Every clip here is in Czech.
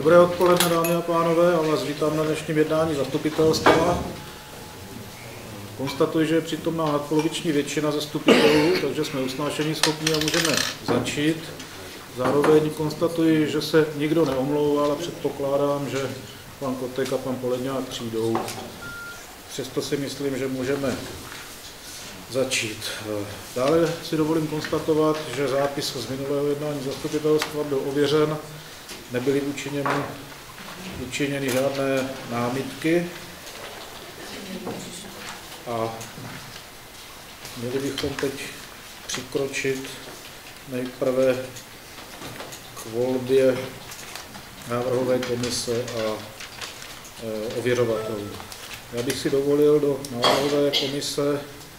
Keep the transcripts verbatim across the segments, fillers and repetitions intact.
Dobré odpoledne, dámy a pánové, a vás vítám na dnešním jednání zastupitelstva. Konstatuji, že je přítomná nadpoloviční většina zastupitelů, takže jsme usnášení schopní a můžeme začít. Zároveň konstatuji, že se nikdo neomlouval a předpokládám, že pan Kotek a pan Poledňák přijdou. Přesto si myslím, že můžeme začít. Dále si dovolím konstatovat, že zápis z minulého jednání zastupitelstva byl ověřen, nebyly učiněny, učiněny žádné námitky a měli bychom teď přikročit nejprve k volbě návrhové komise a e, ověřovatelů. Já bych si dovolil do návrhové komise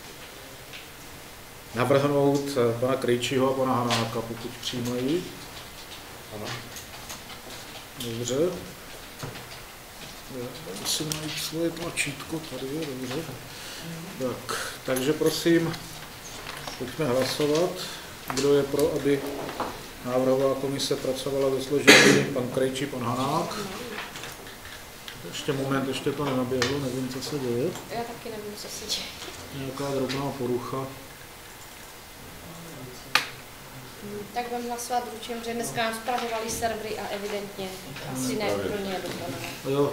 navrhnout pana Krejčího a pana Hanáka, pokud přijímají. Ano. Dobře. Já musím najít svoje tlačítko, tady je, dobře. Tak, takže prosím, pojďme hlasovat. Kdo je pro, aby návrhová komise pracovala ve složení pan Krejčí, pan Hanák? Ještě moment, ještě to nenaběhlo, nevím, co se děje. Já taky nevím, co se děje. Nějaká drobná porucha. Tak budeme hlasovat ručem, že dneska nám zpravovali servery a evidentně asi ne úplně dokonale.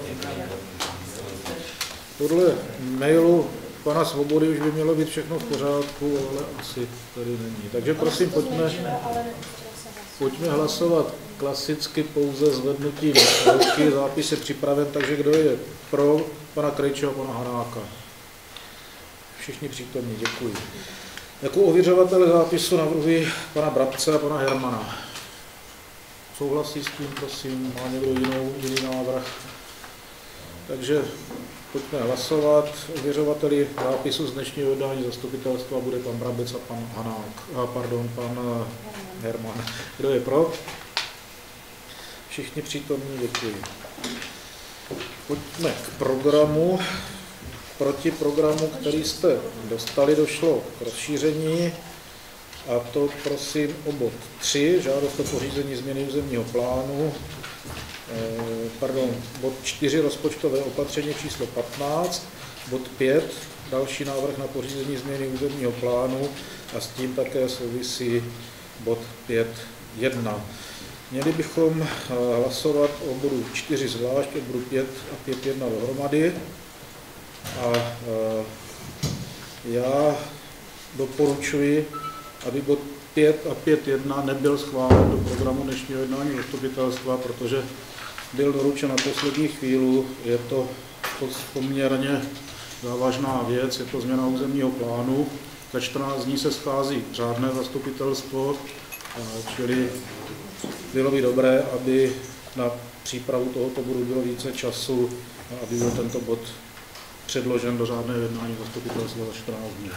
Podle mailu pana Svobody už by mělo být všechno v pořádku, ale asi tady není. Takže prosím, pojďme, pojďme hlasovat klasicky pouze zvednutím ruky. Zápis je připraven, takže kdo je pro pana Krejčího a pana Hanáka? Všichni přítomní, děkuji. Jako ověřovatele zápisu navrhuji pana Brabce a pana Hermana. Souhlasí s tím, prosím, má někdo jinou, jiný návrh? Takže pojďme hlasovat. Ověřovateli zápisu z dnešního jednání zastupitelstva bude pan Brabec a pan Hanák, a pardon, pan Herman. Kdo je pro? Všichni přítomní, děkuji. Pojďme k programu. Proti programu, který jste dostali, došlo k rozšíření, a to prosím o bod tři, žádost o pořízení změny územního plánu, eh, pardon, bod čtyři, rozpočtové opatření číslo patnáct, bod pět, další návrh na pořízení změny územního plánu a s tím také souvisí bod pět jedna. Měli bychom hlasovat o bodu čtyři zvlášť, o bodu pět a pět jedna dohromady. A e, já doporučuji, aby bod pět a pět jedna nebyl schválen do programu dnešního jednání zastupitelstva, protože byl doručen na poslední chvíli. Je to poměrně závažná věc, je to změna územního plánu. Za čtrnáct dní se schází řádné zastupitelstvo, čili bylo by dobré, aby na přípravu tohoto bodu bylo více času a aby byl tento bod předložen do řádného jednání zastupitelstva za čtrnáct dní.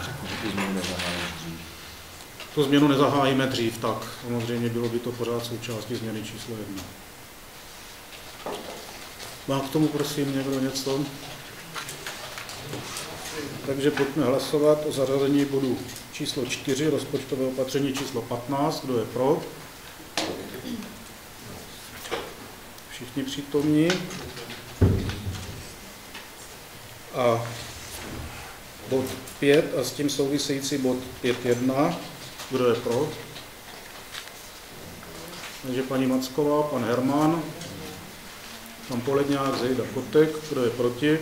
Tu změnu nezahájíme dřív, tak samozřejmě bylo by to pořád součástí změny číslo jedna. Má k tomu prosím někdo něco? Takže pojďme hlasovat o zařazení bodu číslo čtyři, rozpočtové opatření číslo patnáct. Kdo je pro? Všichni přítomní. A bod pět a s tím související bod pět jedna. Kdo je pro? Takže paní Macková, pan Herman, pan Poledňák, Zejda, Kotek. Kdo je proti?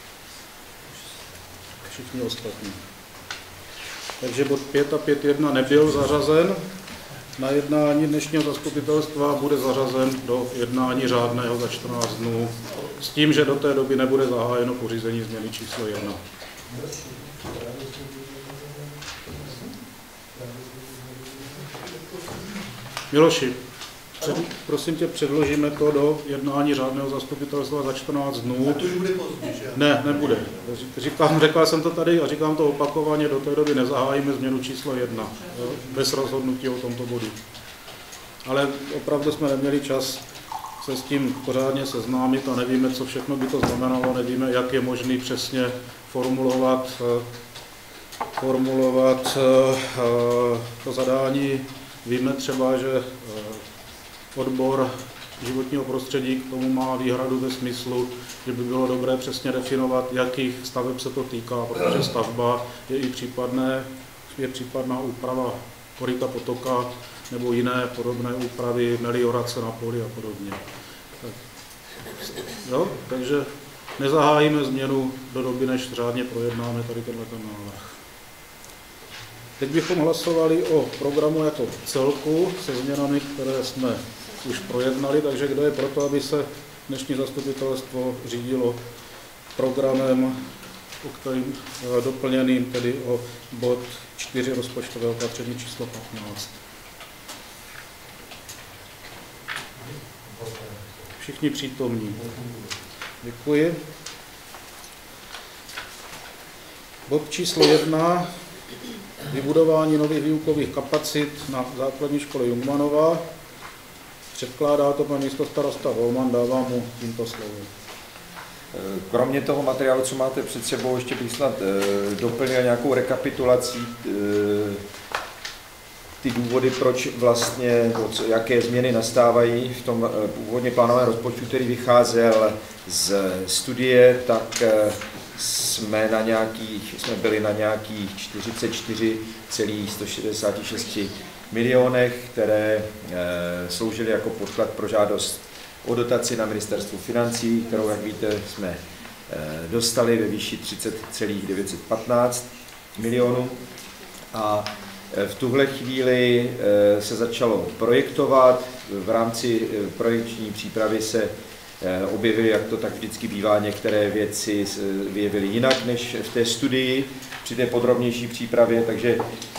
Všichni ostatní. Takže bod pět a pět jedna nebyl zařazen na jednání dnešního zastupitelstva, bude zařazen do jednání řádného za čtrnáct dnů, s tím, že do té doby nebude zahájeno pořízení změny číslo jedna. Miloši, před, prosím tě, předložíme to do jednání řádného zastupitelstva za čtrnáct dnů. A to už bude pozdě, že? Ne, nebude. Říkám, řekl jsem to tady a říkám to opakovaně, do té doby nezahájíme změnu číslo jedna, bez rozhodnutí o tomto bodu. Ale opravdu jsme neměli čas se s tím pořádně seznámit a nevíme, co všechno by to znamenalo, nevíme, jak je možný přesně formulovat, formulovat to zadání. Víme třeba, že odbor životního prostředí k tomu má výhradu ve smyslu, že by bylo dobré přesně definovat, jakých staveb se to týká, protože stavba je i případné, je případná úprava koryta potoka nebo jiné podobné úpravy, meliorace na poli a podobně. Tak, jo? Takže nezahájíme změnu do doby, než řádně projednáme tady tenhle ten návrh. Teď bychom hlasovali o programu jako celku se změnami, které jsme už projednali, takže kdo je proto, aby se dnešní zastupitelstvo řídilo programem, o kterým doplněným tedy o bod čtyři rozpočtového opatření číslo patnáct. Všichni přítomní. Děkuji. Bod číslo jedna. Vybudování nových výukových kapacit na základní škole Jungmannova. Předkládá to pan místostarosta Volman, dávám mu tímto slovo. Kromě toho materiálu, co máte před sebou, ještě bych snad doplnil nějakou rekapitulací ty důvody, proč vlastně, jaké změny nastávají v tom původně plánovaném rozpočtu, který vycházel z studie, tak jsme, na nějakých, jsme byli na nějakých čtyřicet čtyři celá sto šedesát šest milionech, které e, sloužily jako podklad pro žádost o dotaci na ministerstvu financí, kterou, jak víte, jsme e, dostali ve výši třicet celá devět set patnáct milionů. A e, v tuhle chvíli e, se začalo projektovat. V rámci e, projekční přípravy se objevily, jak to tak vždycky bývá, některé věci vyjevily jinak než v té studii při té podrobnější přípravě, takže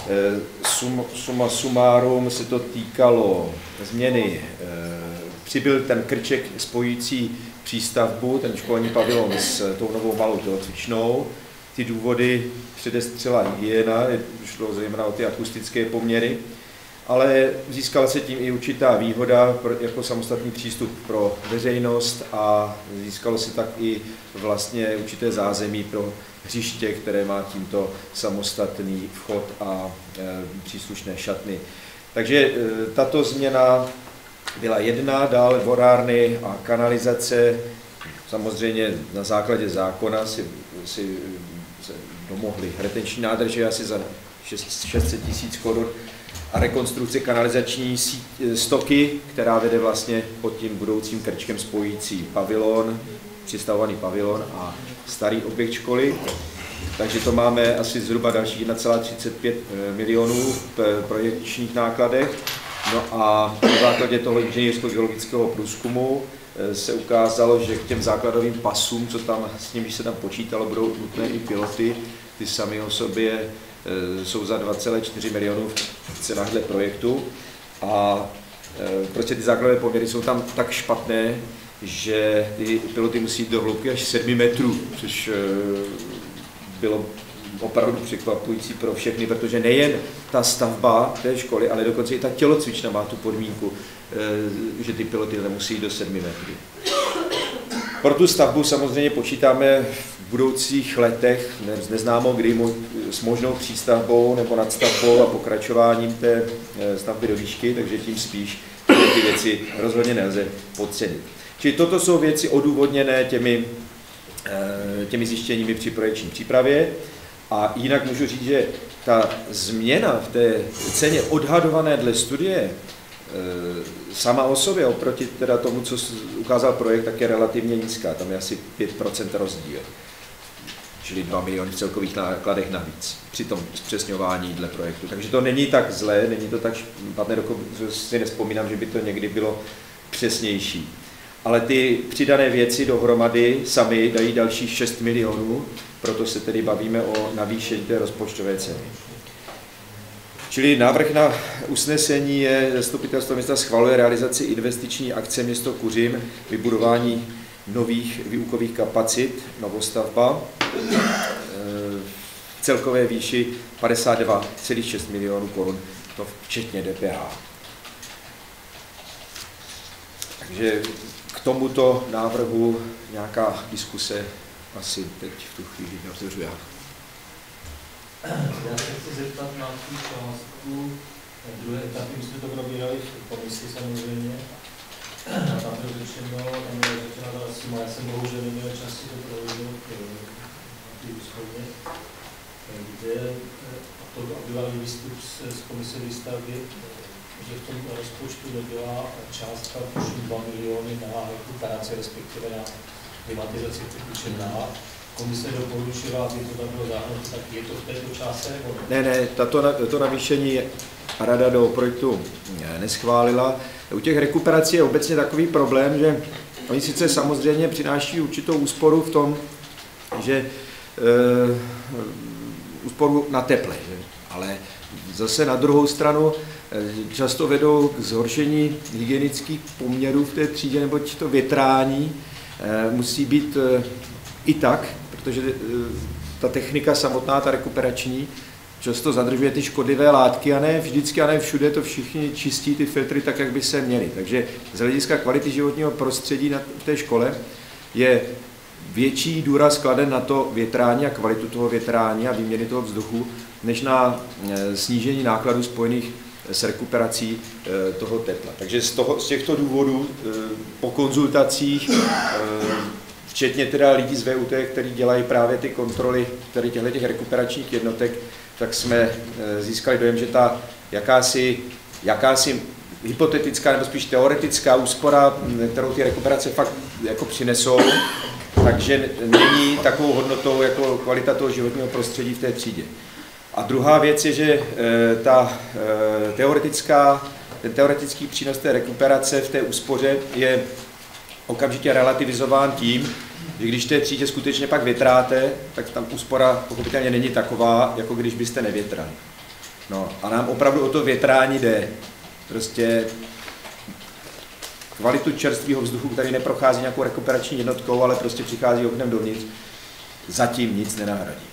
sum, suma sumárum se to týkalo změny. Přibyl ten krček spojující přístavbu, ten školní pavilon s tou novou malou tělocvičnou. Ty důvody předestřela hygiena, šlo zejména o ty akustické poměry, ale získala se tím i určitá výhoda jako samostatný přístup pro veřejnost a získalo se tak i vlastně určité zázemí pro hřiště, které má tímto samostatný vchod a e, příslušné šatny. Takže e, tato změna byla jedna, dál vodárny a kanalizace, samozřejmě na základě zákona si, si se domohli retenční nádrže asi za šest set tisíc korun a rekonstrukce kanalizační stoky, která vede vlastně pod tím budoucím krčkem spojící pavilon, přistavovaný pavilon a starý objekt školy. Takže to máme asi zhruba další jedna celá třicet pět milionů v projekčních nákladech. No a na základě toho inženýrsko-geologického průzkumu se ukázalo, že k těm základovým pasům, co tam s nimi se tam počítalo, budou nutné i piloty. Ty sami o sobě jsou za dva celé čtyři milionů v cenách dle projektu. A prostě ty základové poměry jsou tam tak špatné, že ty piloty musí jít do hloubky až sedm metrů, což bylo opravdu překvapující pro všechny, protože nejen ta stavba té školy, ale dokonce i ta tělocvična má tu podmínku, že ty piloty nemusí jít do sedmi metrů. Pro tu stavbu samozřejmě počítáme v budoucích letech, s neznámou kdy, s možnou přístavbou nebo nadstavbou a pokračováním té stavby do výšky, takže tím spíš ty věci rozhodně nelze podcenit. Čili toto jsou věci odůvodněné těmi, těmi zjištěními při projekční přípravě. A jinak můžu říct, že ta změna v té ceně odhadované dle studie sama o sobě oproti teda tomu, co ukázal projekt, tak je relativně nízká. Tam je asi pět procent rozdíl, čili dva miliony v celkových nákladech navíc při tom zpřesňování dle projektu. Takže to není tak zlé, není to tak špatné, dokonce si nevzpomínám, že by to někdy bylo přesnější. Ale ty přidané věci dohromady sami dají dalších šest milionů, proto se tedy bavíme o navýšení té rozpočtové ceny. Čili návrh na usnesení je, zastupitelstvo města schvaluje realizaci investiční akce město Kuřim, vybudování nových výukových kapacit, novostavba, v celkové výši padesát dva celá šest milionů korun, to včetně D P H. Takže k tomuto návrhu nějaká diskuse asi teď v tu chvíli neotevřu já. Já se chci zeptat na tu částku druhé etapy, my jsme to probírali v komisi samozřejmě, Tam bylo řečeno, tam bylo řečeno ta suma, já jsem bohužel neměl čas si to provednout na ty úschodně, kde to bývalý výstup z komise výstavby, že v tom rozpočtu nebyla částka tuším dva miliony na rekuperaci, respektive na klimatizaci Trpičem. Komise doporučila, aby to tam bylo zahrnuto, tak je to v této částce? Ne, ne, tato, to navýšení rada do projektu neschválila. U těch rekuperací je obecně takový problém, že oni sice samozřejmě přináší určitou úsporu v tom, že e, úsporu na teple, že? Ale zase na druhou stranu často vedou k zhoršení hygienických poměrů v té třídě, neboť to větrání e, musí být e, i tak, protože e, ta technika samotná, ta rekuperační, často zadržuje ty škodlivé látky a ne vždycky a ne všude to všichni čistí ty filtry tak, jak by se měly. Takže z hlediska kvality životního prostředí na té škole je větší důraz kladen na to větrání a kvalitu toho větrání a výměny toho vzduchu, než na snížení nákladů spojených s rekuperací toho tepla. Takže z, toho, z těchto důvodů po konzultacích, včetně teda lidí z V U T, kteří dělají právě ty kontroly těchto těch rekuperačních jednotek, tak jsme získali dojem, že ta jakási, jakási hypotetická nebo spíš teoretická úspora, kterou ty rekuperace fakt jako přinesou, takže není takovou hodnotou jako kvalita toho životního prostředí v té třídě. A druhá věc je, že ta teoretická, ten teoretický přínos té rekuperace v té úspoře je okamžitě relativizován tím, že když v té třídě skutečně pak větráte, tak tam úspora pochopitelně není taková, jako když byste nevětrali. No a nám opravdu o to větrání jde. Prostě kvalitu čerstvého vzduchu, který neprochází nějakou rekuperační jednotkou, ale prostě přichází oknem dovnitř, zatím nic nenahradí.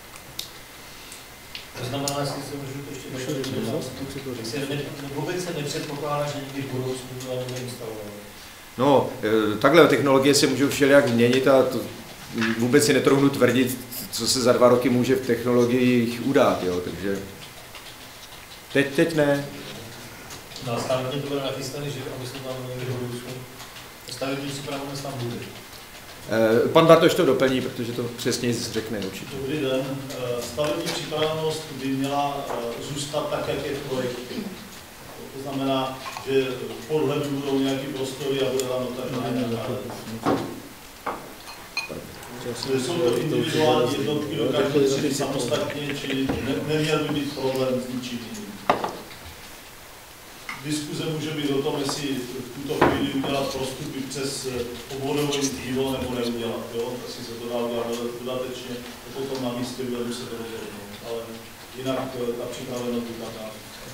To znamená, jestli se můžu to ještě vůbec se nepředpokládá, že někdy v budoucnu to bude instalovat. No, takhle technologie se můžou všelijak změnit a to vůbec si netrohnu tvrdit, co se za dva roky může v technologiích udát, jo, takže teď, teď ne. No a stavební to bude nachystaný, že aby se tam někdy v budoucnu stavební připravenost tam bude. Pan Bartoš to doplní, protože to přesně řekne určitě. Dobrý den. Stavební připravenost by měla zůstat tak, jak je v projektu. To znamená, že podhledu budou nějaké prostory a bude tam otevřená nějaká. Jsou to individuální jednotky do každé třídy samostatně, čili ne, neměl by být problém s ničím jiným. Diskuze může být o tom, jestli v tuto chvíli udělat prostupy přes obvodové dílo nebo neudělat. Jo? Asi se to dá udělat dodatečně, a potom na místě udělat se to rozhodnout. Ale jinak ta připravenost by taká.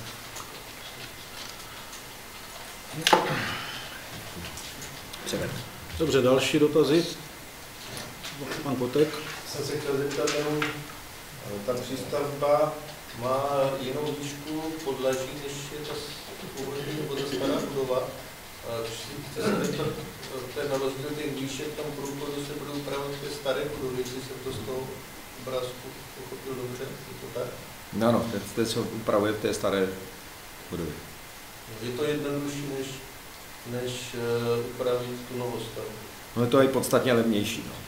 Dobře, další dotazy? Pan Kotek. Jsem se chtěl zeptat, jenom ta přístavba má jinou výšku podlaží, než je ta původní nebo ta stará budova. Chci se zeptat, ten rozdíl těch výšek tam průchodu se budou upravovat v té staré budově, jestli jsem to z toho obrázku pochopil dobře, je to tak? Ano, teď se upravuje v té staré budově. Je to jednodušší, než, než uh, upravit tu novostavbu. No je to i podstatně levnější. No.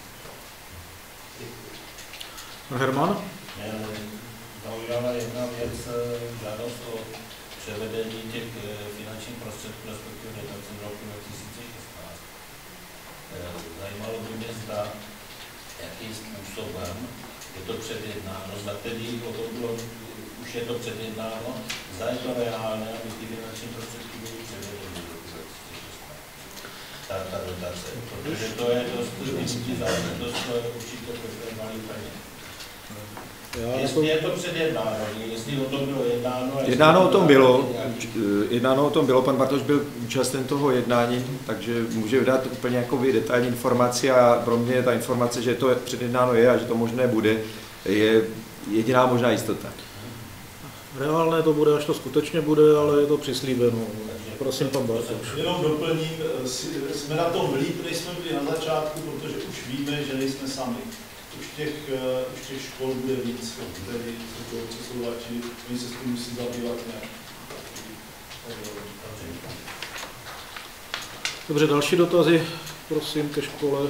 Herman? Zaujala jedna věc, žádost o převedení těch finančních prostředků, respektive dotací z roku dva tisíce šestnáct. Zajímalo by mě, zda, jakým způsobem je to předjednáno, zda tedy o tom bylo, už je to předjednáno, zda je to reálné, aby ty finanční prostředky byly převedeny do roku dva tisíce šestnáct. Ta, ta dotace, protože to je dost důležitý záležitost, určitě pro malý peněz. Jestli je to předjednáno, jestli o tom bylo jednáno... Jednáno o tom bylo, jednáno o tom bylo, pan Bartoš byl účasten toho jednání, takže může dát úplně jakoby detailní informaci a pro mě ta informace, že to předjednáno je a že to možné bude, je jediná možná jistota. Reálné to bude, až to skutečně bude, ale je to přislíbeno. Prosím, pan Bartoš. Jenom doplním, jsme na tom líp, než jsme byli na začátku, protože už víme, že nejsme sami. Už těch, už těch škol bude víc, které jsou radši, oni se s tím musí zabývat nějak. Dobře, další dotazy, prosím, ke škole.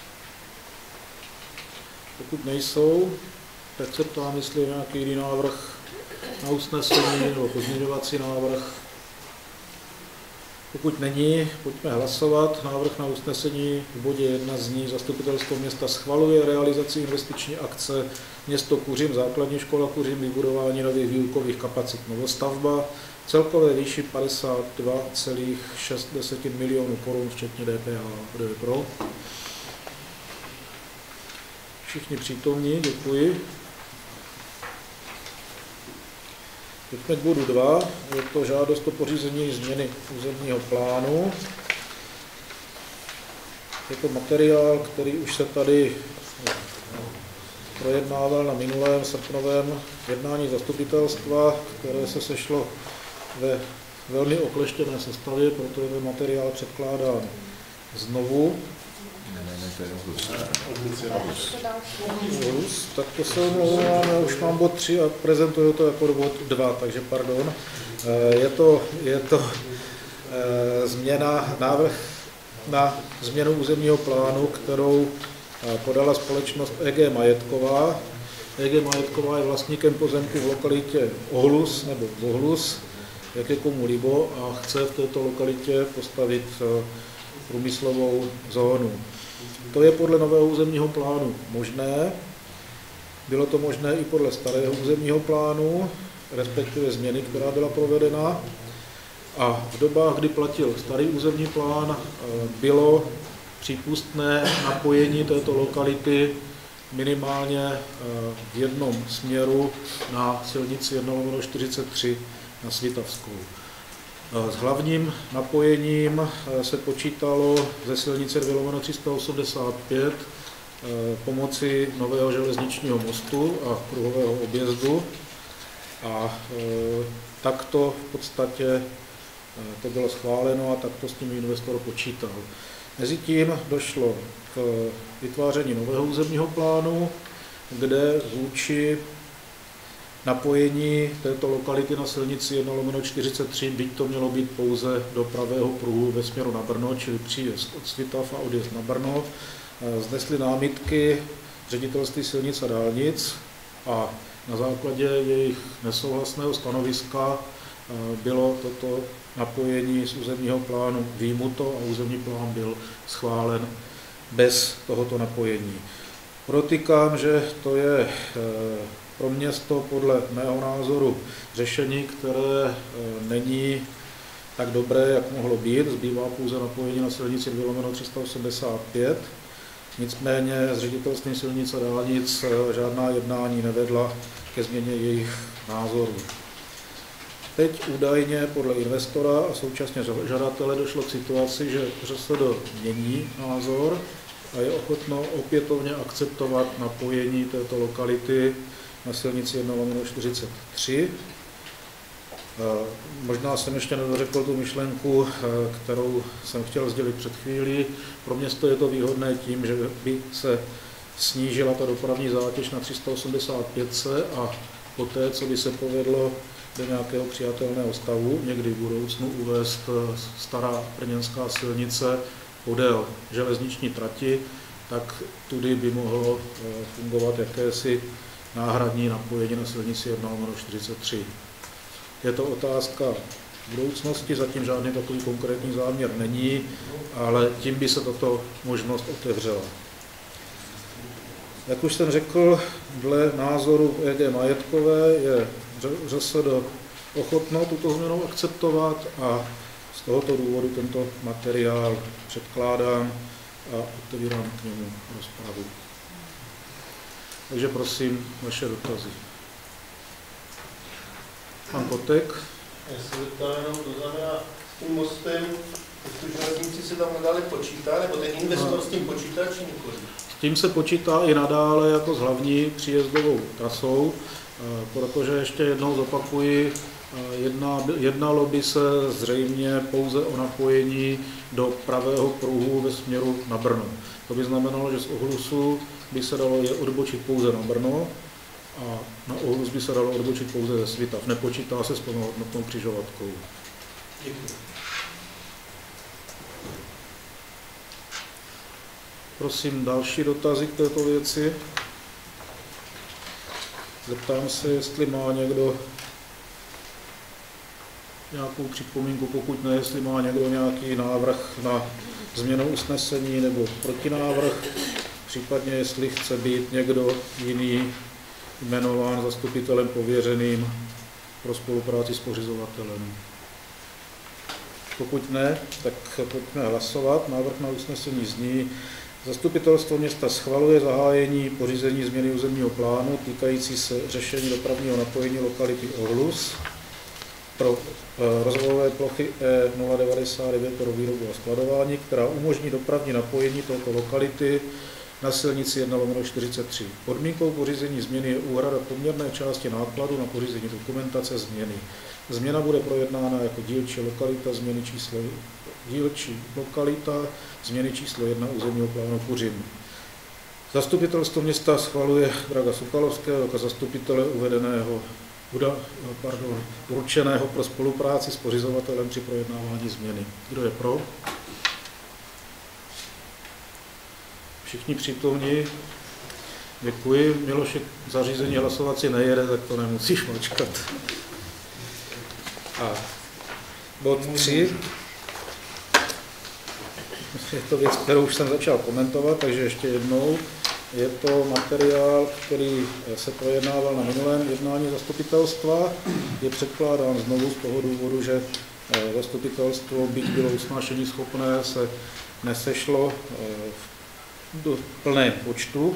Pokud nejsou, tak se ptám, jestli je nějaký jiný návrh na usnesení nebo pozměňovací návrh. Pokud není, pojďme hlasovat. Návrh na usnesení v bodě jedna zní: Zastupitelstvo města schvaluje realizaci investiční akce Město Kuřim, základní škola Kuřim, vybudování nových výukových kapacit, novostavba, celkové výši padesát dva celá šest milionů korun, včetně D P H. Kdo je pro? Všichni přítomní, děkuji. Pojďme k bodu dva, je to žádost o pořízení změny územního plánu. Je to materiál, který už se tady projednával na minulém srpnovém jednání zastupitelstva, které se sešlo ve velmi okleštěné sestavě, proto je ten materiál předkládán znovu. Tak to se omlouvám, já už mám bod tři a prezentuju to jako bod dva, takže pardon. Je to, je to změna, návrh na změnu územního plánu, kterou podala společnost E G Majetková. E G Majetková je vlastníkem pozemku v lokalitě Ohlus nebo Bohlus, jak je komu libo, a chce v této lokalitě postavit průmyslovou zónu. To je podle nového územního plánu možné. Bylo to možné i podle starého územního plánu, respektive změny, která byla provedena. A v dobách, kdy platil starý územní plán, bylo přípustné napojení této lokality minimálně v jednom směru na silnici jedna lomeno čtyřicet tři na Svitavskou. S hlavním napojením se počítalo ze silnice dvě lomeno tři sta osmdesát pět pomocí nového železničního mostu a kruhového objezdu. A takto v podstatě to bylo schváleno a takto s tím investor počítal. Mezitím došlo k vytváření nového územního plánu, kde vůči napojení této lokality na silnici jedna lomeno čtyřicet tři, byť to mělo být pouze do pravého pruhu ve směru na Brno, čili příjezd od Svitav a odjezd na Brno, vznesly námitky ředitelství silnic a dálnic a na základě jejich nesouhlasného stanoviska bylo toto napojení z územního plánu vyjmuto a územní plán byl schválen bez tohoto napojení. Podotýkám, že to je pro město podle mého názoru řešení, které není tak dobré, jak mohlo být. Zbývá pouze napojení na silnici dvě lomeno tři sta osmdesát pět. Nicméně s ředitelstvím silnic a dálnic žádná jednání nevedla ke změně jejich názorů. Teď údajně podle investora a současně žadatele došlo k situaci, že ŘSD mění názor a je ochotno opětovně akceptovat napojení této lokality na silnici jedna lomeno čtyřicet tři. Možná jsem ještě nedořekl tu myšlenku, kterou jsem chtěl sdělit před chvílí. Pro město je to výhodné tím, že by se snížila ta dopravní zátěž na tři sta osmdesát pět a poté, co by se povedlo do nějakého přijatelného stavu, někdy v budoucnu uvést stará brněnská silnice podél železniční trati, tak tudy by mohlo fungovat jakési náhradní napojení na silnici jedna lomeno čtyřicet tři. Je to otázka budoucnosti, zatím žádný takový konkrétní záměr není, ale tím by se tato možnost otevřela. Jak už jsem řekl, dle názoru E G Majetkové je ŘSD ochotno tuto změnu akceptovat a z tohoto důvodu tento materiál předkládám a otevírám k němu rozpravu. Takže prosím, vaše dotazy. Pan Kotek. Já se zeptám jenom, to znamená, s tím mostem, tu železnici se tam nadále počítá, nebo ten investor s tím počítá, či nikoli? S tím se počítá i nadále jako s hlavní příjezdovou trasou, protože ještě jednou zopakuji, jedná, jednalo by se zřejmě pouze o napojení do pravého pruhu ve směru na Brno. To by znamenalo, že z Ohlusu by se dalo je odbočit pouze na Brno a na Ohlus by se dalo odbočit pouze ze Svitav. Nepočítá se s plnohodnotnou křižovatkou. Děkuji. prosím další dotazy k této věci. Zeptám se, jestli má někdo nějakou připomínku, pokud ne, jestli má někdo nějaký návrh na změnu usnesení nebo protinávrh, případně jestli chce být někdo jiný jmenován zastupitelem pověřeným pro spolupráci s pořizovatelem. Pokud ne, tak pojďme hlasovat. Návrh na usnesení zní: Zastupitelstvo města schvaluje zahájení pořízení změny územního plánu týkající se řešení dopravního napojení lokality Orlus pro rozvojové plochy E nula devadesát devět pro výrobu a skladování, která umožní dopravní napojení této lokality na silnici jedna lomeno čtyřicet tři. Podmínkou pořízení změny je úhrada poměrné části nákladu na pořízení dokumentace změny. Změna bude projednána jako dílčí lokalita změny číslo, dílčí lokalita změny číslo jedna územního plánu Kuřim. Zastupitelstvo města schvaluje Draga Sukalovského jako zastupitele uvedeného, pardon, určeného pro spolupráci s pořizovatelem při projednávání změny. Kdo je pro? Všichni přítomní. Děkuji. Miloši, zařízení hlasovací nejede, tak to nemusíš mačkat. A bod tři. Je to věc, kterou už jsem začal komentovat, takže ještě jednou. Je to materiál, který se projednával na minulém jednání zastupitelstva. Je předkládán znovu z toho důvodu, že zastupitelstvo, byť bylo usnášení schopné, se nesešlo v plném počtu.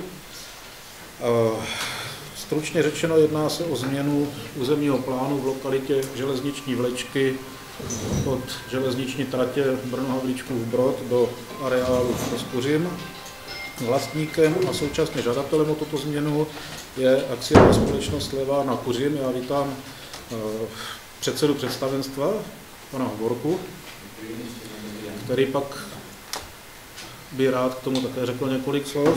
Stručně řečeno, jedná se o změnu územního plánu v lokalitě železniční vlečky od železniční tratě Brno-Havlíčkův Brod do areálu Proskuřim. Vlastníkem a současně žadatelem o tuto změnu je akciová společnost Slevárna Kuřim. Já vítám předsedu představenstva, pana Hovorku, který pak by rád k tomu také řekl několik slov.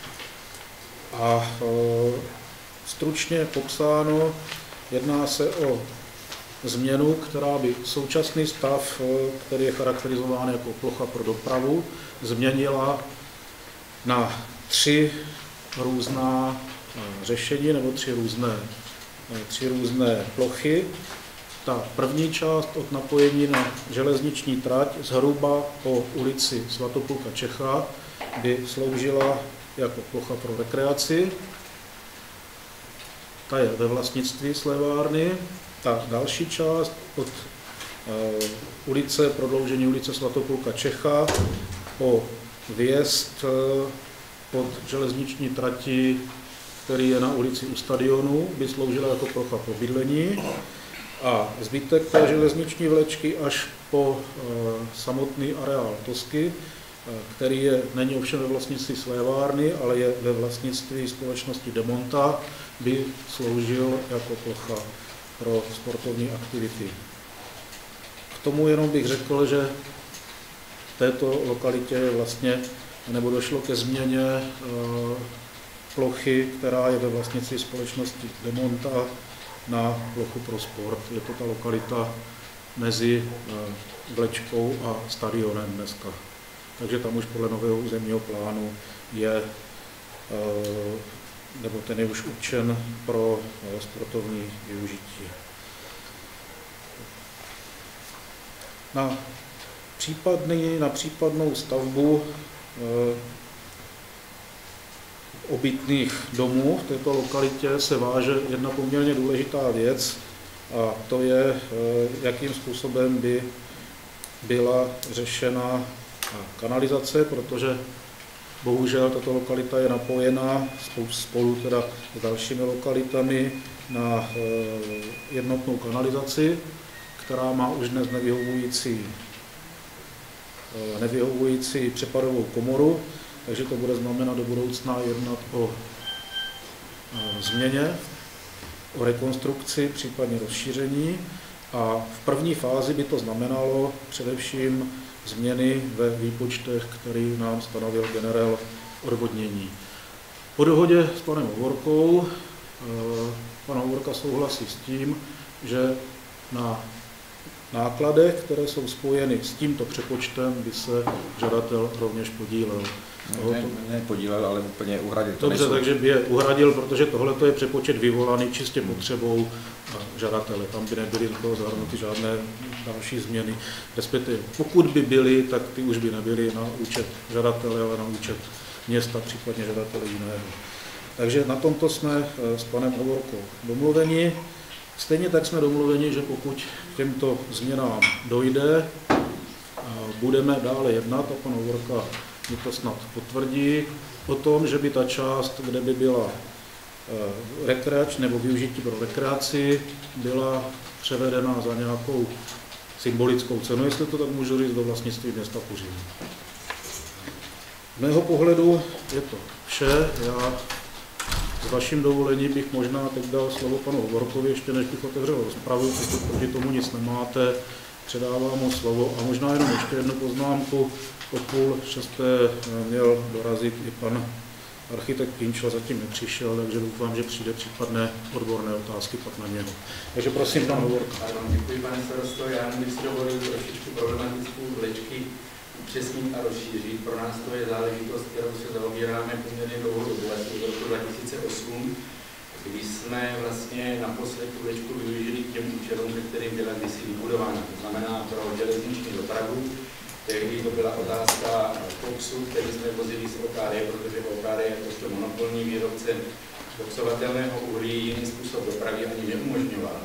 A stručně popsáno, jedná se o změnu, která by současný stav, který je charakterizován jako plocha pro dopravu, změnila na tři různá řešení nebo tři různé, tři různé plochy. Ta první část od napojení na železniční trať zhruba po ulici Svatopluka Čecha by sloužila jako plocha pro rekreaci. Ta je ve vlastnictví Slevárny. Ta další část od uh, ulice, prodloužení ulice Svatopluka Čecha po výjezd uh, pod železniční trati, který je na ulici u stadionu, by sloužila jako plocha pro bydlení. A zbytek té železniční vlečky až po uh, samotný areál Tosky, uh, který je, není ovšem ve vlastnictví Slévárny, ale je ve vlastnictví společnosti Demonta, by sloužil jako plocha pro sportovní aktivity. K tomu jenom bych řekl, že v této lokalitě vlastně nebo došlo ke změně e, plochy, která je ve vlastnictví společnosti Demonta, na plochu pro sport. Je to ta lokalita mezi e, vlečkou a stadionem dneska. Takže tam už podle nového územního plánu je, e, nebo ten je už určen pro e, sportovní využití. Na, případný, na případnou stavbu e, obytných domů v této lokalitě se váže jedna poměrně důležitá věc, a to je, jakým způsobem by byla řešena kanalizace, protože bohužel tato lokalita je napojena spolu teda s dalšími lokalitami na jednotnou kanalizaci, která má už dnes nevyhovující, nevyhovující přepadovou komoru. Takže to bude znamenat do budoucna jednat o změně, o rekonstrukci, případně rozšíření. A v první fázi by to znamenalo především změny ve výpočtech, který nám stanovil generál odvodnění. Po dohodě s panem Hovorkou, pan Hovorka souhlasí s tím, že na nákladech, které jsou spojeny s tímto přepočtem, by se žadatel rovněž podílel. Ne, ne podílel, ale úplně uhradil. Dobře, takže by je uhradil, protože tohle je přepočet vyvolaný čistě potřebou žadatele. Tam by nebyly do toho zahrnuty žádné další změny. Respektive, pokud by byly, tak ty už by nebyly na účet žadatele, ale na účet města, případně žadatele jiného. Takže na tomto jsme s panem Hovorkou domluveni. Stejně tak jsme domluveni, že pokud k těmto změnám dojde, budeme dále jednat a pan Hovorka mi to snad potvrdí o tom, že by ta část, kde by byla rekreační nebo využití pro rekreaci, byla převedena za nějakou symbolickou cenu, jestli to tak můžu říct, do vlastnictví města Kuřím. Z mého pohledu je to vše. Já s vaším dovolením bych možná teď dal slovo panu Hovorkovi, ještě než bych otevřel rozpravu, pokud proti tomu nic nemáte, předávám mu slovo a možná jenom ještě jednu poznámku. O půl šesté měl dorazit i pan architekt Kinčel, zatím nepřišel, takže doufám, že přijde případné odborné otázky pak na něho. Takže prosím, pan Hovorka. Děkuji, pane starosto. Já bych si dovolil trošičku problematickou vlečky upřesnit a rozšířit. Pro nás to je záležitost, kterou se zaobíráme poměrně dlouhou dobu, asi od roku dva tisíce osm, kdy jsme vlastně naposled tu vlečku využili k těm účelům, ke kterým byla kdysi vybudována. To znamená pro železniční dopravu. Tehdy to byla otázka koksu, který jsme vozili z O K D, protože O K D jakožto monopolní výrobce koksovatelného uhlí jiný způsob dopravy ani neumožňoval.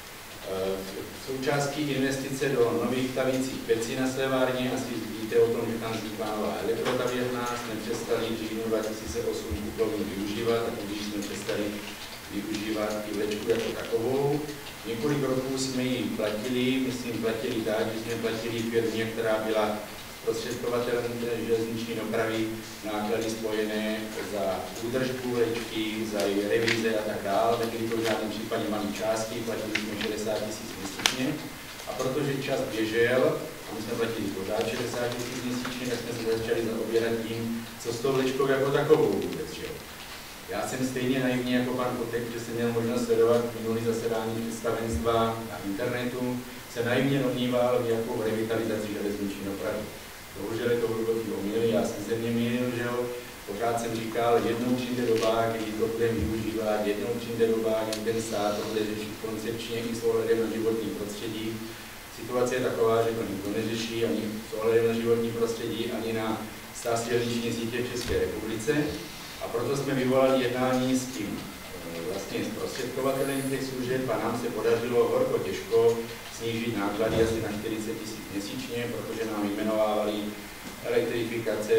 Součástí investice do nových tavících pecí na slévárně, asi víte o tom, že tam vznikla nová elektrotavěrna, jsme přestali v říjnu dva tisíce osm kupovnu využívat, a tudíž jsme přestali využívat i vlečku jako takovou. Několik roků jsme ji platili, myslím platili tak, že jsme platili firmě, která byla zprostředkovatelem železniční dopravy, náklady spojené za údržbu vlečky, za její revize a tak dále. Nebyly to v žádném případě malé částky, platili jsme šedesát tisíc měsíčně. A protože čas běžel, a my jsme platili pořád šedesát tisíc měsíčně, tak jsme se začali zaobírat tím, co s tou vlečkou jako takovou vůbec. Že? Já jsem stejně naivní jako pan Kotek, že jsem měl možnost sledovat minulý zasedání představenstva na internetu, se naivně domníval v nějakou revitalizaci železniční dopravy. Bohužel je to hluboký omyl, já jsem se mě mýlil, že jo, pořád jsem říkal, jednou přijde doba, kdy to budeme využívat, jednou přijde doba, kdy ten stát to bude řešit koncepčně i s ohledem na životní prostředí. Situace je taková, že to nikdo neřeší ani s ohledem na životní prostředí, ani na stav železniční sítě v České republice. A proto jsme vyvolali jednání s tím vlastně zprostředkovatelem těch služeb a nám se podařilo horko těžko snížit náklady asi na čtyřicet tisíc měsíčně, protože nám jmenovávali elektrifikace,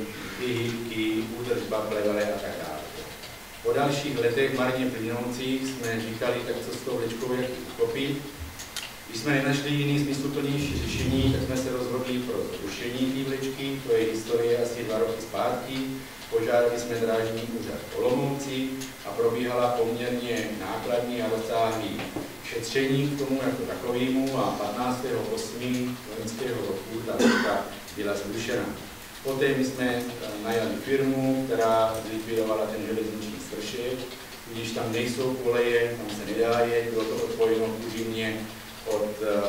vyhýbky, údržba plevele a tak dále. Po dalších letech marně plynoucích jsme říkali, tak co s tou vlečkou jak uchopit. Když jsme nenašli jiný smysluplnější řešení, tak jsme se rozhodli pro zrušení té vlečky, to je historie asi dva roky zpátky. Požádali jsme drážní úřad v Olomouci a probíhala poměrně nákladní a rozsáhlý šetření k tomu jako takovému a patnáctého osmého loňského roku ta vlečka byla zrušena. Poté my jsme najali firmu, která zlikvidovala ten železniční stršek, když tam nejsou koleje, tam se nedá jet, bylo to odpojeno územně od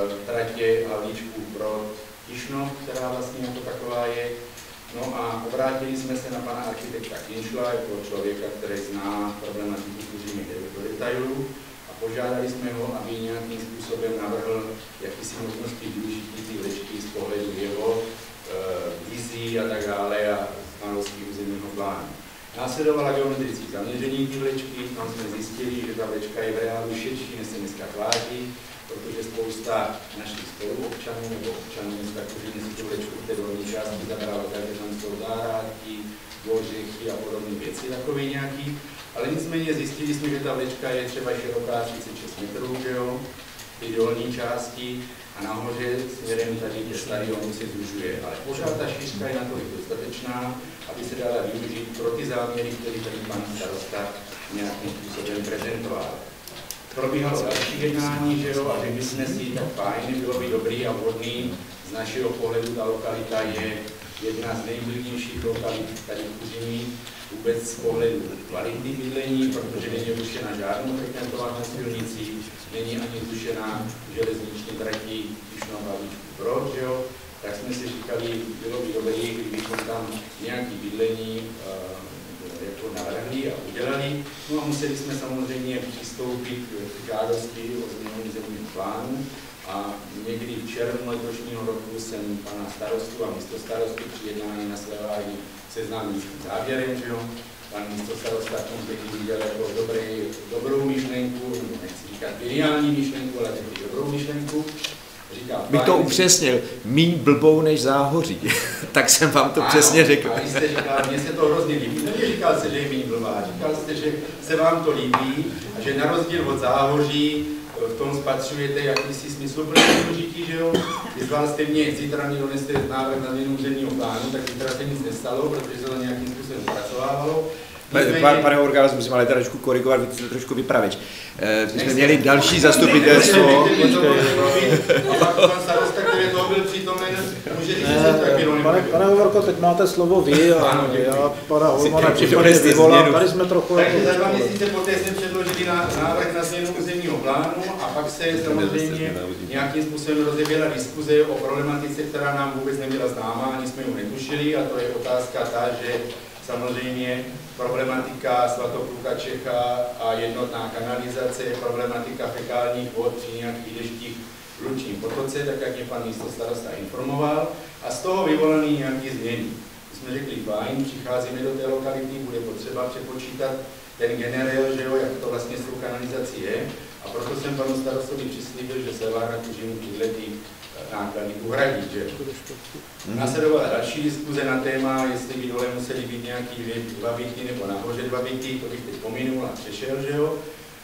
tratě Havlíčků pro Tišnov, která vlastně jako taková je. No a obrátili jsme se na pana architekta Kinčla jako člověka, který zná problematiku Kuřimi do detailů a požádali jsme ho, aby nějakým způsobem navrhl jakýsi možnosti využití té vlečky z pohledu jeho e, vizí a tak dále a znalostí územního plánu. Následovala geometrické zaměření té vlečky, tam jsme zjistili, že ta vlečka je v reálu širší, než se dneska tváří, protože spousta našich spoluobčanů nebo občanů města Kuřimi si tu vlečku v té dolní části zabralo tak, že tam jsou zahrádky, dvořechy a podobné věci takové nějaký. Ale nicméně zjistili jsme, že ta vlečka je třeba široká třicet šest metrů, že jo, ty dolní části a nahoře směrem tady ke stadionu se zužuje. Ale pořád ta šířka je natolik dostatečná, aby se dala využít pro ty záměry, které tady pan starosta nějakým způsobem prezentoval. Probíhalo další jednání, že jo, a řekli jsme si, tak fajn, bylo by dobrý a vhodný. Z našeho pohledu ta lokalita je jedna z nejvlivnějších lokalit tady v Kuřimi, vůbec z pohledu kvality bydlení, protože není rušena žádnou frekventovat na silnici, není ani zrušená železniční tratí Tišnov a Havlíčků Brod, že jo. tak jsme si říkali, bylo by dobré, kdybychom tam nějaký bydlení jako navrhli a udělali. No a museli jsme samozřejmě přistoupit k žádosti o změnu územního plánu a někdy v červnu letošního roku jsem pana starostu a místostarostu při jednání na Slevárni seznámil s tím závěrem, že jo. Pan místostarosta kompletně viděl jako dobrý, dobrou myšlenku, nechci říkat geniální myšlenku, ale takový dobrou myšlenku. Bych to upřesnil, míň blbou než Záhoří, tak jsem vám to ano, přesně řekl. A vy jste říkal, mně se to hrozně líbí, neříkal se, že je míň blbá, říkal jste, že se vám to líbí a že na rozdíl od Záhoří v tom spatřujete jakýsi smysluplný využití, že jo? Vyzval jste mě, zítra mi doneste návrh na změnu územního plánu, tak zítra se nic nestalo, protože se to nějakým způsobem zpracovávalo. Pane, pane Orgáles, musím ale teda trošku korigovat, vy jste trošku vypravěč. E, my jsme měli další zastupitelstvo. Pane, pane Hovorko, teď máte slovo vy a já pana Holmana případně vyvolám. Tady jsme trochu... Takže za dva měsíce poté jsme předložili návrh na změnu územního plánu a pak se samozřejmě nějakým způsobem rozeběla diskuze o problematice, která nám vůbec nebyla známá, ani jsme ji netušili, a to je otázka ta, že samozřejmě problematika Svatopluka Čecha a jednotná kanalizace, problematika fekálních vod při nějakých deštích v Lučním potoce, tak jak mě pan místostarosta informoval, a z toho vyvolaný nějaký změny. My jsme řekli, fajn, přicházíme do té lokality, bude potřeba přepočítat ten generál, že jo, jak to vlastně s tou kanalizací je, a proto jsem panu starostovi přislíbil, že se Lára Kuřimu tyhle ty náklady uhradí, že jo. Následovala další diskuze na téma, jestli by dole museli být nějaký dva byty nebo nahoře dva byty, to bych teď pominul a přešel, že jo.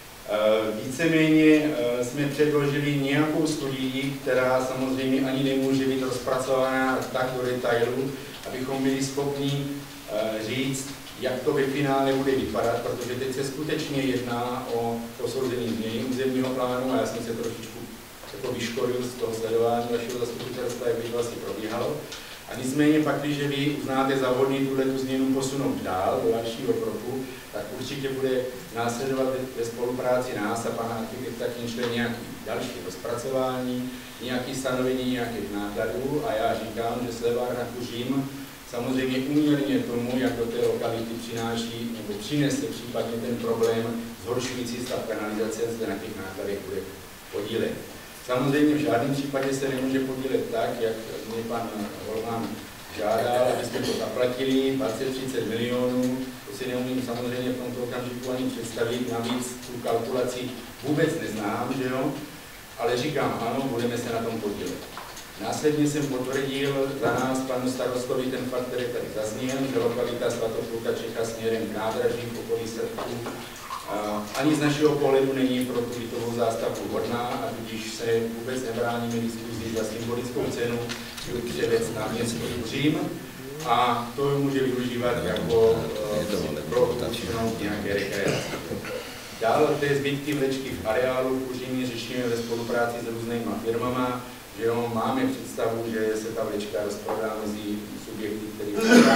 Víceméně jsme předložili nějakou studii, která samozřejmě ani nemůže být rozpracovaná tak do detailu, abychom byli schopni říct, jak to ve finále bude vypadat, protože teď se skutečně jedná o posouzení změny územního plánu a já jsem se trošičku jako vyškolil z toho sledování vašeho zastupitelstva, jak by to asi probíhalo. A nicméně pak, když vy uznáte za vhodný tuhle tu změnu posunout dál do dalšího kroku, tak určitě bude následovat ve spolupráci nás a pana architekta Kinčle nějaký další rozpracování, nějaké stanovení nějakých nákladů, a já říkám, že Slevárna Kuřím samozřejmě úměrně tomu, jak do té lokality přináší nebo přinese případně ten problém zhoršující stav kanalizace, se na těch nákladech bude podílet. Samozřejmě v žádném případě se nemůže podílet tak, jak mě pan Holman žádal, aby jsme to zaplatili, dvacet třicet milionů, to si neumím samozřejmě v tomto okamžiku ani představit, navíc tu kalkulaci vůbec neznám, že jo, ale říkám, ano, budeme se na tom podílet. Následně jsem potvrdil za nás panu starostovi ten fakt, který tady zazněl, že lokalita Svatopluka Čecha směrem k nádraží v okolí Srpku ani z našeho pohledu není pro tu bytovou zástavbu hodná, a tudíž se vůbec nebráníme diskuzí za symbolickou cenu převec na město Kuřím, a to může využívat jako pro účinnou nějaké rekreace. Dál té zbytky vlečky v areálu v Kuřímě řešíme ve spolupráci s různýma firmama, že jo, máme představu, že se ta vlečka rozprodá mezi subjekty, který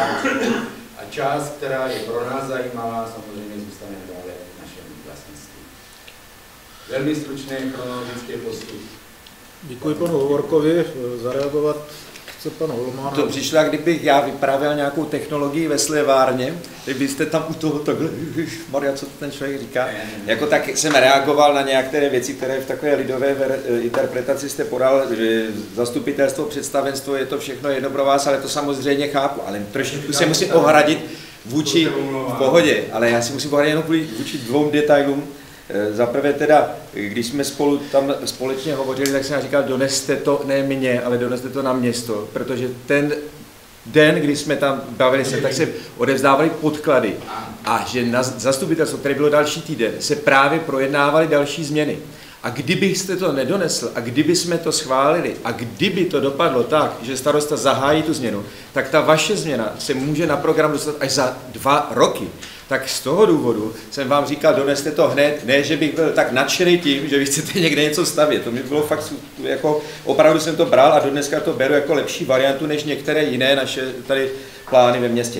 a část, která je pro nás zajímavá, samozřejmě zůstane dále v našem vlastnictví. Velmi stručné chronologické postupy. Děkuji panu Hovorkovi. Zareagovat chce pan Holman. To přišlo, kdybych já vyprávěl nějakou technologii ve Slevárně, kdybyste tam u toho takhle, Maria, co ten člověk říká, jako tak jsem reagoval na nějaké věci, které v takové lidové interpretaci jste podal, že zastupitelstvo, představenstvo, je to všechno jedno pro vás, ale to samozřejmě chápu, ale trošičku se musím ohradit vůči v pohodě, ale já si musím ohradit jenom vůči dvou detailům. Za prvé teda, když jsme spolu tam společně hovořili, tak jsem říkal, doneste to, ne mě, ale doneste to na město, protože ten den, kdy jsme tam bavili se, tak se odevzdávaly podklady a že na zastupitelstvo, které bylo další týden, se právě projednávaly další změny. A kdybyste to nedonesl a kdyby jsme to schválili a kdyby to dopadlo tak, že starosta zahájí tu změnu, tak ta vaše změna se může na program dostat až za dva roky. Tak z toho důvodu jsem vám říkal, doneste to hned, ne, že bych byl tak nadšený tím, že vy chcete někde něco stavět. To mi bylo fakt, jako opravdu jsem to bral a dodneska to beru jako lepší variantu než některé jiné naše tady plány ve městě.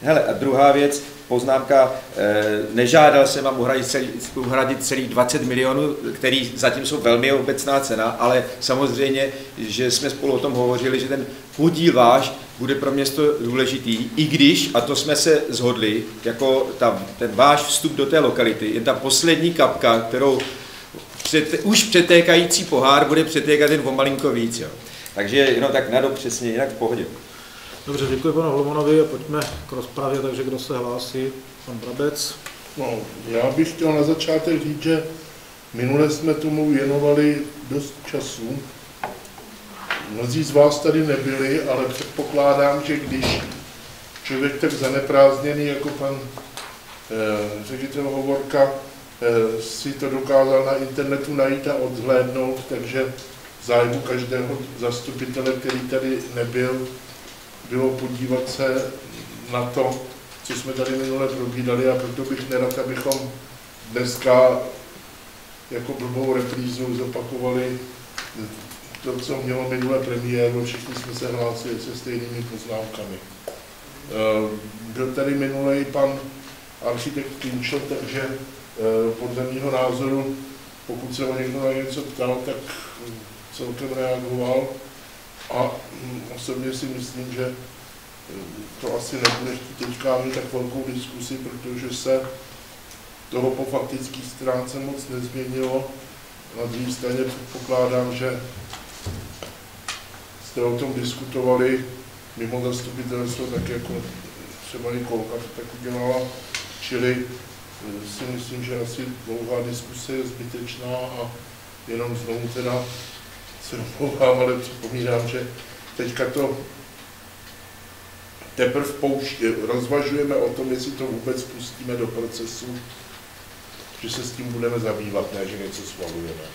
Hele, a druhá věc, poznámka, nežádal jsem vám uhradit celý, uhradit celých dvacet milionů, který zatím jsou velmi obecná cena, ale samozřejmě, že jsme spolu o tom hovořili, že ten podíl váš bude pro město důležitý, i když, a to jsme se shodli, jako ta, ten váš vstup do té lokality je ta poslední kapka, kterou před, už přetékající pohár bude přetékat jen o malinko víc. Jo. Takže jenom tak nado přesně, jinak v pohodě. Dobře, děkuji panu Holmanovi a pojďme k rozpravě, takže kdo se hlásí? Pan Brabec. No, já bych chtěl na začátek říct, že minule jsme tomu věnovali dost času. Mnozí z vás tady nebyli, ale předpokládám, že když člověk tak zaneprázdněný jako pan eh, ředitel Hovorka eh, si to dokázal na internetu najít a odhlédnout, takže v zájmu každého zastupitele, který tady nebyl, bylo podívat se na to, co jsme tady minule probídali, a proto bych nerad, abychom dneska jako blbou reprízu zopakovali to, co mělo minule premiéru, všichni jsme se hlásili se stejnými poznámkami. Byl tady minule i pan architekt Kinčel, takže podle mého názoru, pokud se o někdo na něco ptal, tak celkem reagoval. A osobně si myslím, že to asi nebude chtít teďka mít tak velkou diskusi, protože se toho po faktické stránce moc nezměnilo. Na druhé straně předpokládám, že jste o tom diskutovali mimo zastupitelstvo, tak jako třeba i Kolka to tak udělala, čili si myslím, že asi dlouhá diskuse je zbytečná a jenom znovu teda se omlouvám, ale připomínám, že teďka to teprve pouští, rozvažujeme o tom, jestli to vůbec pustíme do procesu, že se s tím budeme zabývat, ne, že něco schvalujeme.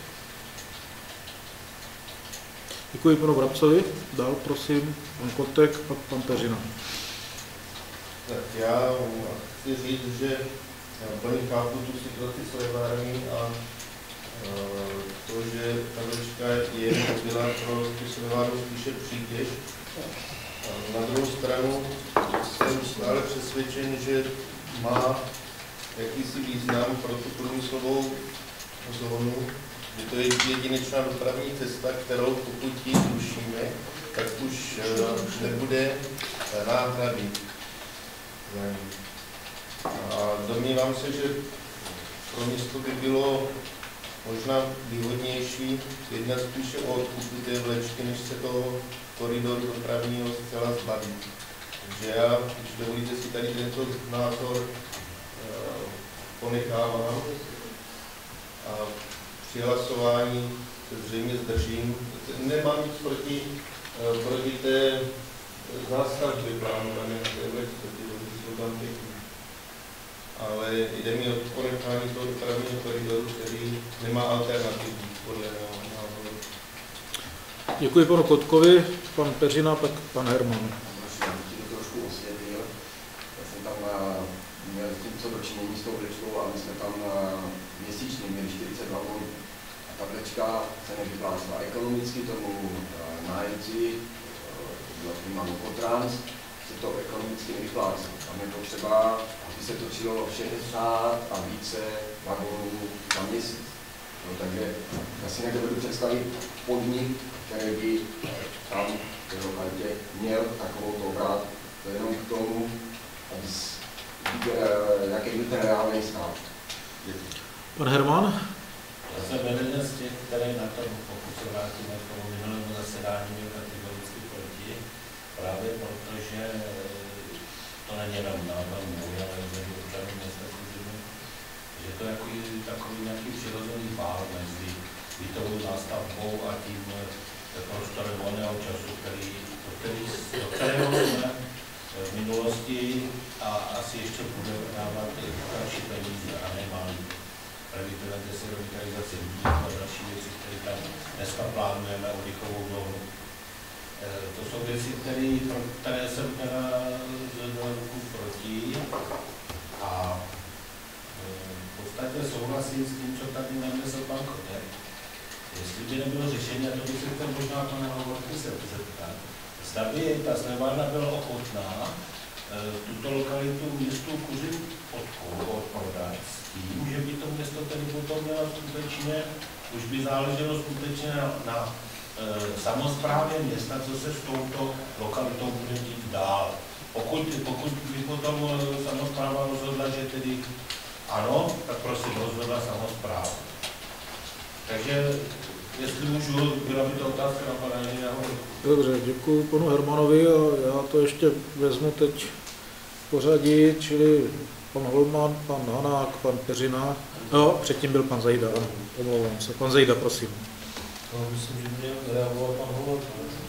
Děkuji panu Brabcovi. Dál prosím, pan Kotek, pak pan Peřina. Tak já chci říct, že plně chápu tu situaci solární a to, že ta vlečka je byla pro tu solárnu spíše přítěž. Na druhou stranu jsem stále přesvědčen, že má jakýsi význam pro tu průmyslovou zónu, že to je jedinečná dopravní cesta, kterou pokud ji zrušíme, tak už nebude náhrady. A domnívám se, že pro město by bylo možná výhodnější jednat spíše o odkupu té vlečky, než se toho koridoru dopravního zcela zbaví. Takže já, když dovolíte, si tady tento názor e, ponechávám a při hlasování se zřejmě zdržím. Nemám nic proti, e, proti té zástavbě plánované na té vlečce, jsou tam pěkný. Ale jde mi o ponechání toho dopravního koridoru, který nemá alternativu podle mého názoru. Děkuji panu Kotkovi, pan Peřina, pak pan Herman. Já bych to trošku osvětlil. Já jsem tam měl s tím co dočinění s tou vlečkou a my jsme tam měsíčně měli čtyřicet vagonů. A ta vlečka se nevyplácela ekonomicky tomu nájemci, vlastně máme Kotrans, se to ekonomicky nevyplácí. Tam je potřeba, aby se točilo šedesát a více vagonů za měsíc. No, takže já si nedovedu představit podnik, který by tam v té lokalitě měl takovou obrát, to je jenom k tomu, aby jaký byl ten reálný stav. Pan Herman? Já jsem jeden z těch, který na tom, pokud se vrátíme k tomu minulému zasedání, byl kategoricky proti, právě protože to není jenom názor můj, ale mezi občanů města Kuřiny, že to je jako takový nějaký přirozený pár mezi bytovou nástavbou a tím prostorem volného času, který, do, který, do kterého jsme v minulosti a asi ještě budeme dávat další peníze a nemáme revitalizace se revitalizace lidí a další věci, které tam dneska plánujeme, oddychovou dobu. To jsou věci, které, které jsem teda zvedl ruku proti a v podstatě souhlasím s tím, co tady nadnesl pan Kotek. Jestli by nebylo řešení, a to bych se chtěl možná pana Hovorky se zeptat, zda by ta slevárna byla ochotná tuto lokalitu městu Kuřim odprodat s tím, že by to město tedy potom mělo skutečně, už by záleželo skutečně na, na e, samosprávě města, co se s touto lokalitou bude dít dál. Pokud, pokud by potom samospráva rozhodla, že tedy ano, tak prosím, rozhodla samospráva. Takže, jestli můžu, byla by to otázka na pana Jiného. Dobře, děkuji panu Hermanovi a já to ještě vezmu teď pořadí, čili pan Holman, pan Hanák, pan Peřina. No, předtím byl pan Zajda, ano, omlouvám se. Pan Zajda, prosím. No, myslím, že mě reagoval pan Holman.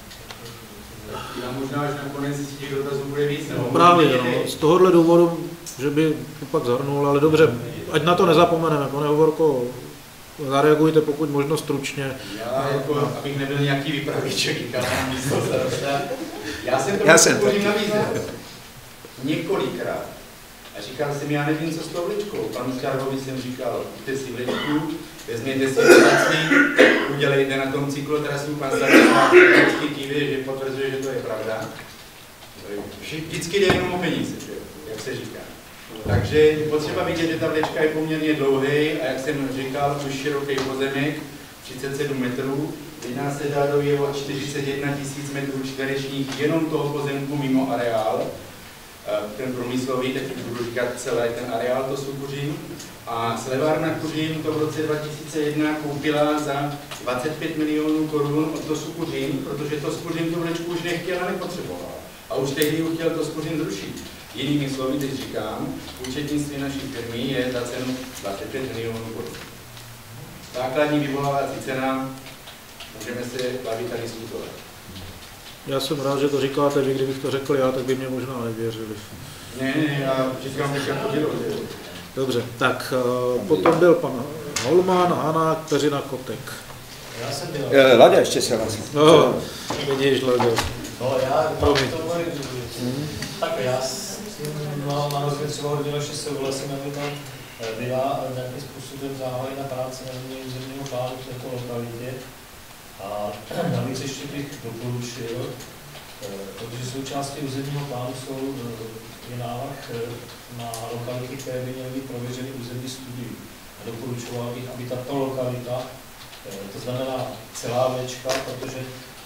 Já možná, že nakonec těch dotazů bude víc. No, právě, no, z tohohle důvodu, že by to pak zahrnul, ale dobře, ať na to nezapomeneme, pane Hovorko, zareagujte pokud možno stručně. Já, jako, abych nebyl nějaký vypravěček, říkal mám místo starosta. Já jsem to Já jsem nabízel. Několikrát. A říkal jsem, já nevím, co s tou vlečkou. Panu Šťárhovi jsem říkal, jděte si vlečku, vezměte si prací, udělejte na tom cyklotrasu, pan starosta vždycky kýve, že potvrzuje, že to je pravda. Vždycky jde jenom o peníze, jak se říká. Takže je potřeba vidět, že ta vlečka je poměrně dlouhý a jak jsem říkal, už široký pozemek, třicet sedm metrů, jedná se řádově o čtyřicet jedna tisíc metrů čtverečních jenom toho pozemku mimo areál, ten průmyslový, teď budu říkat celý ten areál, to jsou Kuřim. A slevárna Kuřim to v roce dva tisíce jedna koupila za dvacet pět milionů korun od Tosu Kuřim, protože Tos Kuřim tu vlečku už nechtěl a nepotřeboval. A už tehdy už chtěl Tos Kuřim zrušit. Jinými slovy, teď říkám, účetnictví naší firmy je za cenu dvacet pět milionů korun. Základní vyvolávací cena, můžeme se bavit a diskutovat. Já jsem rád, že to říkáte vy, kdybych to řekl já, tak by mě možná nevěřili. Ne, ne, já říkám, že jako dělo. Dobře, tak potom byl pan Holman, Hanák, Peřina, Kotek. Já jsem byl. Ladě, ještě se vás. No, vidíš, Ladě. No, já mám to moje... Tak já mám na rozvěd třeba hodně, že se vlastně aby tam byla nějakým způsobem zahájena práce na změně územního plánu v této lokalitě. A navíc ještě bych doporučil, protože součástí územního plánu jsou je návrh na lokality, které by měly být prověřeny územní studií. A doporučoval bych, aby tato lokalita, to znamená celá vlečka, protože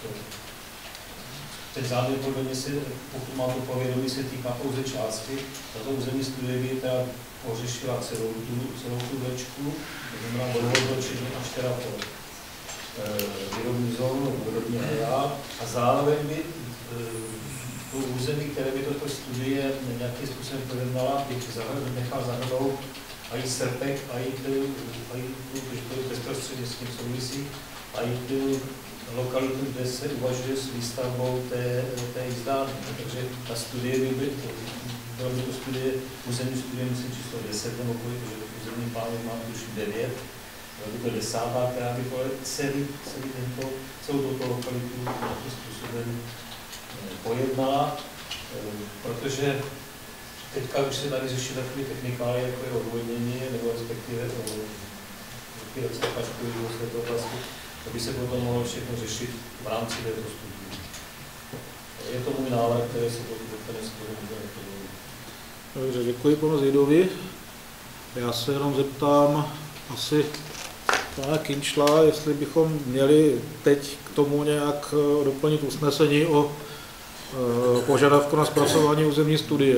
ten záměr podle mě si, pokud má to povědomí, se týká pouze části, tato územní studie by teda pořešila celou tu, celou tu vlečku, to znamená vodovodnočení až teda po výrobní zónu, výrobní areál a zároveň by to území, které by toto studie nějakým způsobem pojednala, bych nechal zahrnout a i Srpek, a i tu, když to bezprostředně s tím souvisí, a i tu lokalitu, kde se uvažuje s výstavbou té, té jízdárny. Takže ta studie by by, byla by to studie, územní studie, myslím číslo deset nebo kolik, že územní plány máme už devět. Byla by to desátá, která by celý, celý tento, celou tuto lokalitu nějakým způsobem pojednala, protože teďka už se tady řeší takové technikály, jako je odvodnění, nebo respektive likvidace pačkový z této oblasti, to by se potom mohlo všechno řešit v rámci této studie. Je to můj návrh, který se do které se bude můžeme. Dobře, děkuji panu Zejdovi. Já se jenom zeptám asi pana Kinčla, jestli bychom měli teď k tomu nějak doplnit usnesení o e, požadavku na zpracování územní studie.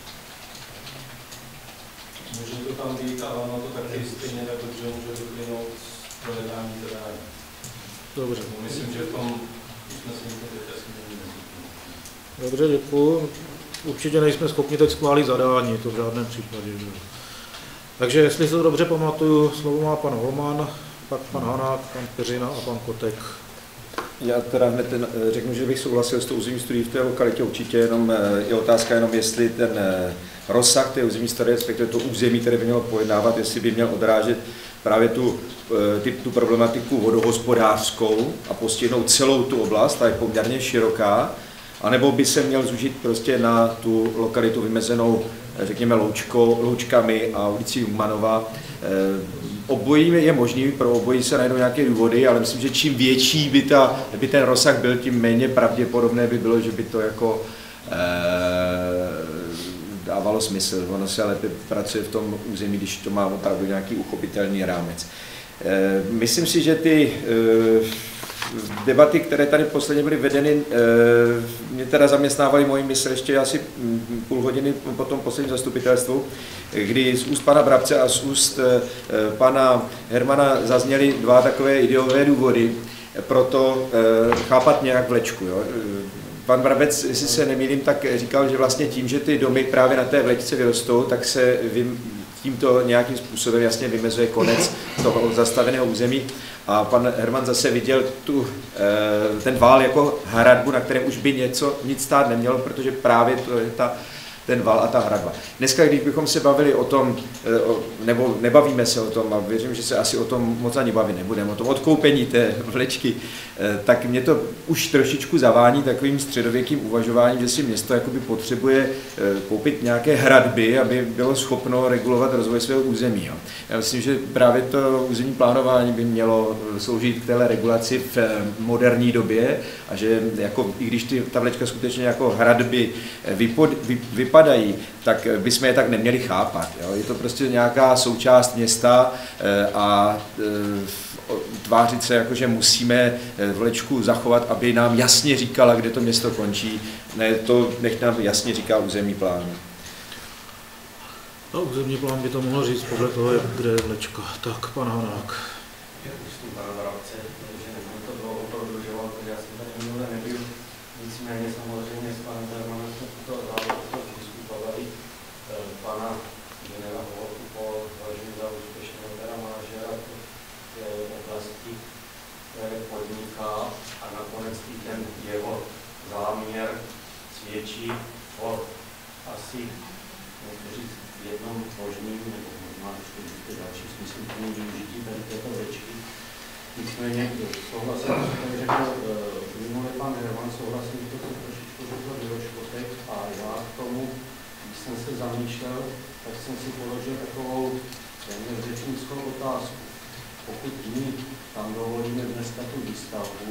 Může to tam být, ale ono to taky stejně tak dobře může vyplynout z projednání teda. Dobře. Myslím, že v tom usnesení to je Dobře, děkuji. Určitě nejsme schopni teď schválit zadání, to v žádném případě. Že? Takže jestli se to dobře pamatuju, slovo má pan Holman, pak pan Hanák, pan Peřina a pan Kotek. Já teda hned ten, řeknu, že bych souhlasil s tou územní studií v té lokalitě určitě, jenom je otázka jenom, jestli ten rozsah té územní studie, respektive to území, které by mělo pojednávat, jestli by měl odrážet právě tu, ty, tu problematiku vodohospodářskou a postihnout celou tu oblast, ta je poměrně široká, anebo by se měl zúžit prostě na tu lokalitu vymezenou, řekněme, loučkou, loučkami a ulicí Humanova. Obojí je možný, pro obojí se najdou nějaké důvody, ale myslím, že čím větší by, ta, by ten rozsah byl, tím méně pravděpodobné by bylo, že by to jako dávalo smysl. Ono se lépe pracuje v tom území, když to má opravdu nějaký uchopitelný rámec. Myslím si, že ty debaty, které tady posledně byly vedeny, mě teda zaměstnávaly moji mysl ještě asi půl hodiny po tom posledním zastupitelstvu, kdy z úst pana Brabce a z úst pana Hermana zazněly dva takové ideové důvody pro to chápat nějak vlečku. Jo. Pan Brabec, jestli se nemýlím, tak říkal, že vlastně tím, že ty domy právě na té vlečce vyrostou, tak se vym, tímto nějakým způsobem jasně vymezuje konec toho zastaveného území. A pan Herman zase viděl tu, ten vál jako hradbu, na kterém už by něco, nic stát nemělo, protože právě to je ta, ten val a ta hradba. Dneska, když bychom se bavili o tom, nebo nebavíme se o tom, a věřím, že se asi o tom moc ani bavit nebudeme, o tom odkoupení té vlečky, tak mě to už trošičku zavání takovým středověkým uvažováním, že si město jakoby potřebuje koupit nějaké hradby, aby bylo schopno regulovat rozvoj svého území. Jo. Já myslím, že právě to územní plánování by mělo sloužit k téhle regulaci v moderní době a že jako, i když ty, ta vlečka skutečně jako hradby vypod, vy, vypadají, tak bychom je tak neměli chápat. Jo. Je to prostě nějaká součást města a tvářit se jako, že musíme vlečku zachovat, aby nám jasně říkala, kde to město končí. Ne, to nech nám jasně říká územní plán. No, územní plán by to mohl říct podle toho, kde je vlečka. Tak, pan Hanák. To bylo opravdu dožovat, protože já jsem tady minule nebyl, nicméně samozřejmě s panem Hermanem jsme tuto záležitost diskutovali. Pana Genera považuji za úspěšného teda manažera v oblasti, které podniká a nakonec i ten jeho záměr svědčí o asi, můžu říct, jednom možným, nebo možná ještě ještě další smysluplným využití tady této vlečky. Nicméně souhlasím, jak řekl minulý pan Herman, souhlasím, že to trošičku řekl Vyročkotek a já k tomu, když jsem se zamýšlel, tak jsem si položil takovou téměř řečnickou otázku. Pokud my tam dovolíme dneska tu výstavbu,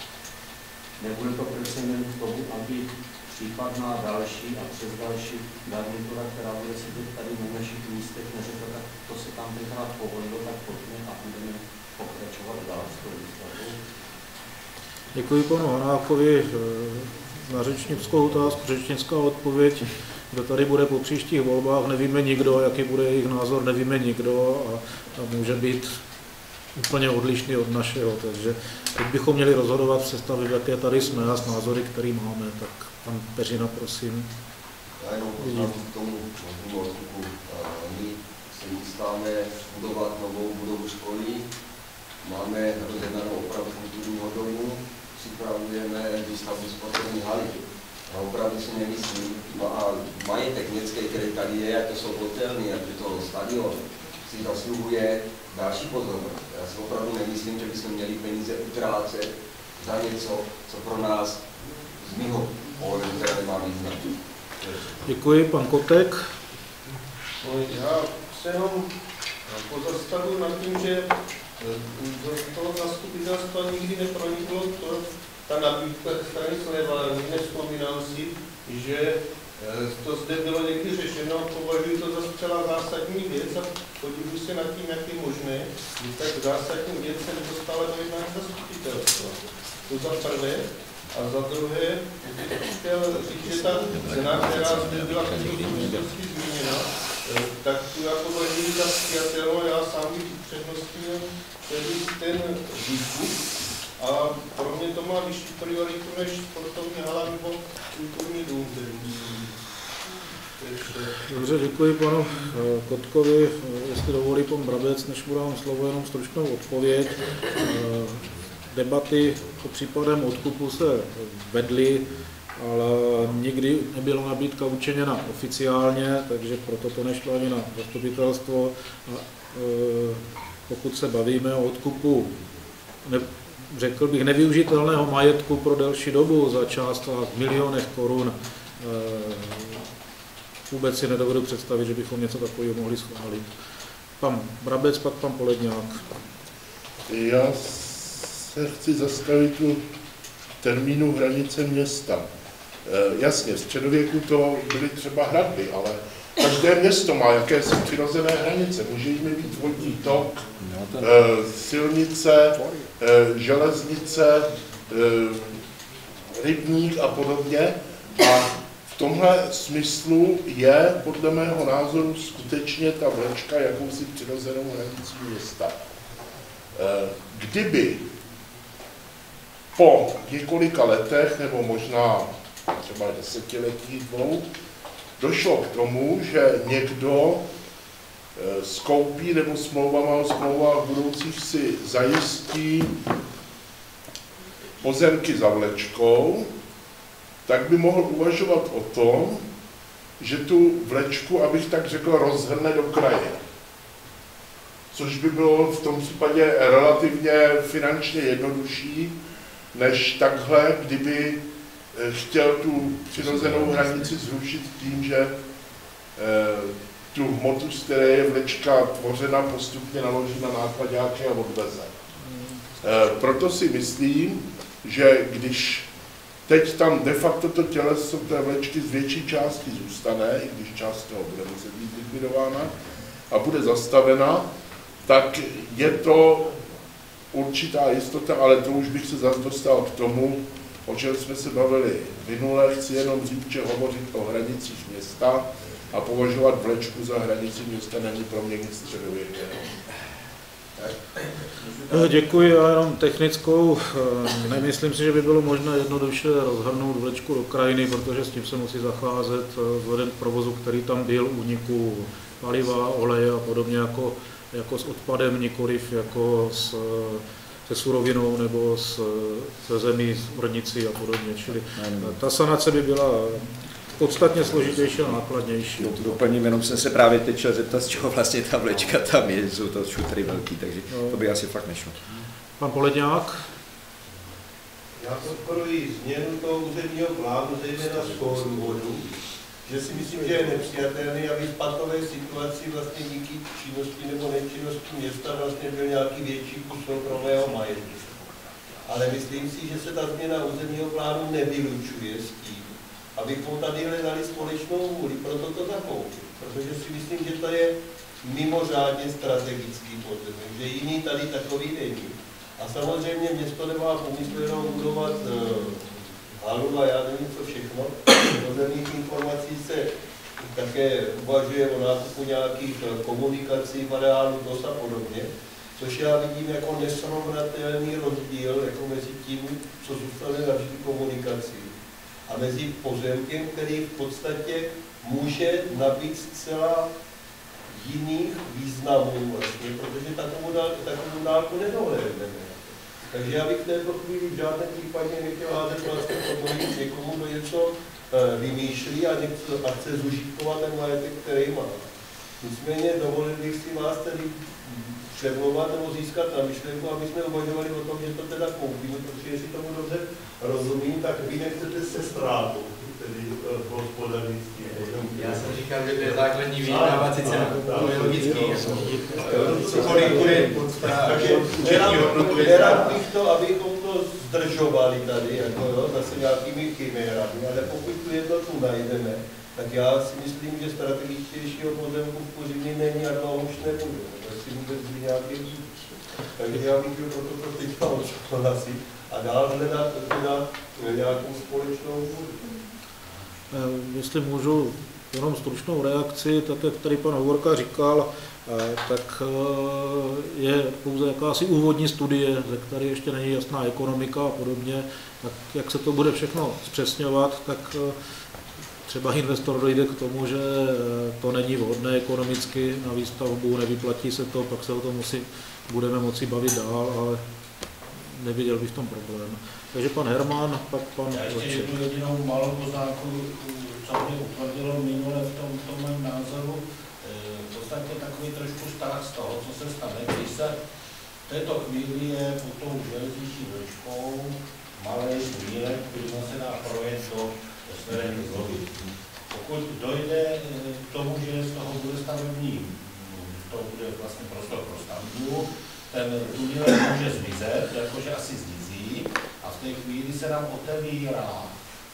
nebude to přece jen k tomu, aby případná další a přes další garnitura, která bude sedět tady na našich místech, neřekla, tak to se tam tenkrát povolilo, tak pojďme a budeme pokračovat dál s tou výstavbou. Děkuji panu Hanákovi na řečnickou otázku, řečnická odpověď. Kdo tady bude po příštích volbách, nevíme nikdo, jaký bude jejich názor, nevíme nikdo a, a může být úplně odlišný od našeho. Takže teď bychom měli rozhodovat v sestavě, jaké tady jsme a s názory, který máme. Tak pan Peřina, prosím. Já jenom poznám k tomu možnému odkupu. My se chystáme budovat novou budovu školy, máme rozjednanou opravu kulturního domu, připravujeme výstavbu sportovní haly. A opravdu si nemyslím, no a majetek městský, který tady je, jak to jsou hotelny, jak to stadion, si zasluhuje další pozornost. Já si opravdu nemyslím, že bychom měli peníze utrácet za něco, co pro nás z mého pohledu nemá význam. Děkuji, pan Kotek. No, já se jenom pozastavuji nad tím, že do toho zastupitelstva nikdy neproniklo to, ta nabídka ze strany Slevárny. Nevzpomínám si, že to zde bylo někdy řešeno, považuji to za zcela zásadní věc a podívuji se nad tím, jak je možné, že tak zásadní věc se nedostala do jednání zastupitelstva. To za prvé. A za druhé, chtěl říct, že ta cena, která zde byla v této souvislosti zmíněna, tak tu já považuji za přijatelnou, já sám bych upřednostnil tedy ten výkup. A pro mě to má vyšší prioritu než sportovní hala nebo kulturní dům. Dobře, děkuji panu Kotkovi. Jestli dovolí pan Brabec, než mu dám slovo, jenom stručnou odpověď. Debaty o případem odkupu se vedly, ale nikdy nebyla nabídka učiněna oficiálně, takže proto to nešlo ani na zastupitelstvo. A, e, pokud se bavíme o odkupu, ne, řekl bych, nevyužitelného majetku pro delší dobu za částkách v milionech korun, e, vůbec si nedovedu představit, že bychom něco takového mohli schválit. Pan Brabec, pak pan Poledňák. Já se chci zastavit u termínu hranice města. jasně, v středověku to byly třeba hradby, ale každé město má jakési přirozené hranice. Může jim být vodní tok, silnice, železnice, rybník a podobně. A v tomhle smyslu je, podle mého názoru, skutečně ta vlečka jakousi přirozenou hranicí města. Kdyby po několika letech, nebo možná třeba desetiletí dvou, došlo k tomu, že někdo skoupí nebo smlouvama o smlouvách budoucích si zajistí pozemky za vlečkou, tak by mohl uvažovat o tom, že tu vlečku, abych tak řekl, rozhrne do kraje. Což by bylo v tom případě relativně finančně jednodušší, než takhle, kdyby chtěl tu přirozenou hranici zrušit tím, že tu hmotu, z které je vlečka tvořena, postupně naloží na nákladáky a odveze. Proto si myslím, že když teď tam de facto to těleso té vlečky z větší části zůstane, i když část toho bude muset být likvidována a bude zastavena, tak je to určitá jistota, ale to už bych se zase dostal k tomu, o čem jsme se bavili minule. Chci jenom říct, že hovořit o hranicích města a považovat vlečku za hranici města není pro mě nic středověkého. Děkuji, já jenom technickou. Nemyslím si, že by bylo možné jednoduše rozhrnout vlečku do krajiny, protože s tím se musí zacházet vzhledem k provozu, který tam byl, úniku paliva, oleje a podobně jako, jako s odpadem, nikoliv jako s, se surovinou nebo s, se zemí, s ornicí a podobně. Čili ta sanace by byla podstatně složitější a nákladnější. No, to doplním, jenom jsem se právě teď chtěl zeptat, z čeho vlastně ta vlečka tam je, jsou to šutry velký, takže no. To by asi fakt nešlo. Pan Poledňák? Já podporuji změnu toho územního plánu, zejména z toho důvodu, že si myslím, že je nepřijatelný, aby v patové situaci vlastně díky činnosti nebo nečinnosti města vlastně byl nějaký větší kus soukromého majetku. Ale myslím si, že se ta změna územního plánu nevylučuje s tím, abychom tady hledali společnou vůli, proto to zakoupit. Protože si myslím, že to je mimořádně strategický pozemek, že jiný tady takový není. A samozřejmě město nemá v úmyslu jenom budovat uh, halu a já nevím co všechno. Podle mých informací se také uvažuje o nákupu nějakých komunikací v areálu D O S a podobně, což já vidím jako nesrovnatelný rozdíl jako mezi tím, co zůstane navždy komunikací, a mezi pozemkem, který v podstatě může nabít zcela jiných významů vlastně, protože takovou, dál, takovou dálku nedohlédneme. Takže já bych v této chvíli v žádném případě nechtěl házet vlastně podporit někomu, kdo něco e, vymýšlí a, něco, a chce zužitkovat ten majetek, který má. Nicméně dovolil bych si vás tedy přemlouvat nebo získat na myšlenku, aby jsme uvažovali o tom, že to teda koupíme, protože jestli tomu dobře rozumím, tak vy nechcete se ztrátou, tedy v hospodařství. Já jsem říkal, že to je základní vyjednávací cena, to je logický. Cokoliv bude nerad bych to, abychom to zdržovali tady, jako jo, zase nějakými chimérami, ale pokud tu jednotu najdeme, tak já si myslím, že strategičtějšího pozemku v Kořivně není a dlouho už nebude. Si vůbec by nějaký být. Takže já bych byl pro toto teďka odsouhlasit a dál hledat teda nějakou společnou vůli. Jestli můžu jenom stručnou reakci, tak jak tady pan Hovorka říkal, tak je pouze jakási úvodní studie, ze které ještě není jasná ekonomika a podobně, tak jak se to bude všechno zpřesňovat, tak třeba investor dojde k tomu, že to není vhodné ekonomicky na výstavbu, nevyplatí se to, pak se o tom musí, budeme moci bavit dál, ale neviděl bych v tom problém. Takže pan Herman, pak pan Já ještě jednu jedinou malou poznámku, co mě utvrdilo minule v tom, tom mém názoru, v podstatě takový trošku strach z toho, co se stane, když se v této chvíli je pod tou železniční vlečkou malý zmínek, který se dá projet do směrem zlohy. Pokud dojde k tomu, že z toho bude stavební, to bude vlastně prostor pro stavbu, ten tunel může zmizet, jakože asi zmizí, a v té chvíli se nám otevírá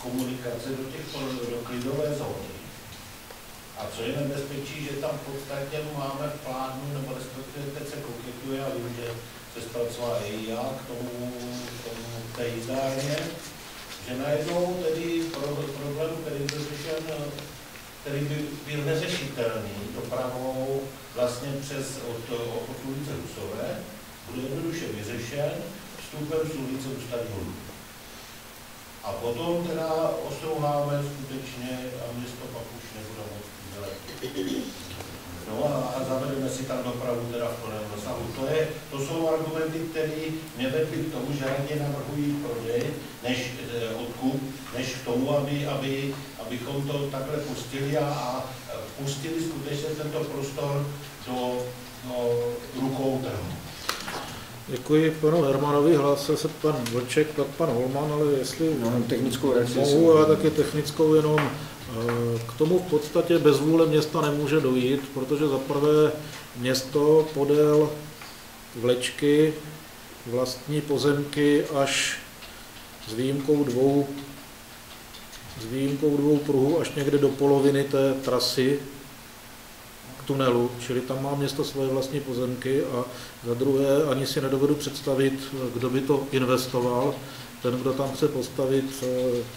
komunikace do těch do klidové zóny. A co je nebezpečí, že tam v podstatě máme v plánu, nebo respektive teď se koketuje a vím, že se zpracovala i já k tomu, k tomu té jízdárně, že najednou tedy pro, problém, který byl řešen, který by byl neřešitelný dopravou vlastně přes od, od ulice Husové, bude jednoduše vyřešen vstupem z ulice u Starého Lubu. A potom teda ostrouháme skutečně a město pak už nebude moc dělat. No a, a zavedeme si tam dopravu teda v plném rozsahu. To, je, to jsou argumenty, které mě vedly k tomu, že raději navrhují prodej, než e, odkup, než k tomu, aby, aby, abychom to takhle pustili a, a pustili skutečně tento prostor do, do rukou trhu. Děkuji panu Hermanovi, hlásil se pan Vlček, pak pan Holman, ale jestli no, technickou reakci mohu, a taky technickou jenom. K tomu v podstatě bez vůle města nemůže dojít, protože zaprvé město podél vlečky vlastní pozemky až s výjimkou dvou, s výjimkou dvou pruhů až někde do poloviny té trasy k tunelu, čili tam má město svoje vlastní pozemky a za druhé ani si nedovedu představit, kdo by to investoval. Ten, kdo tam chce postavit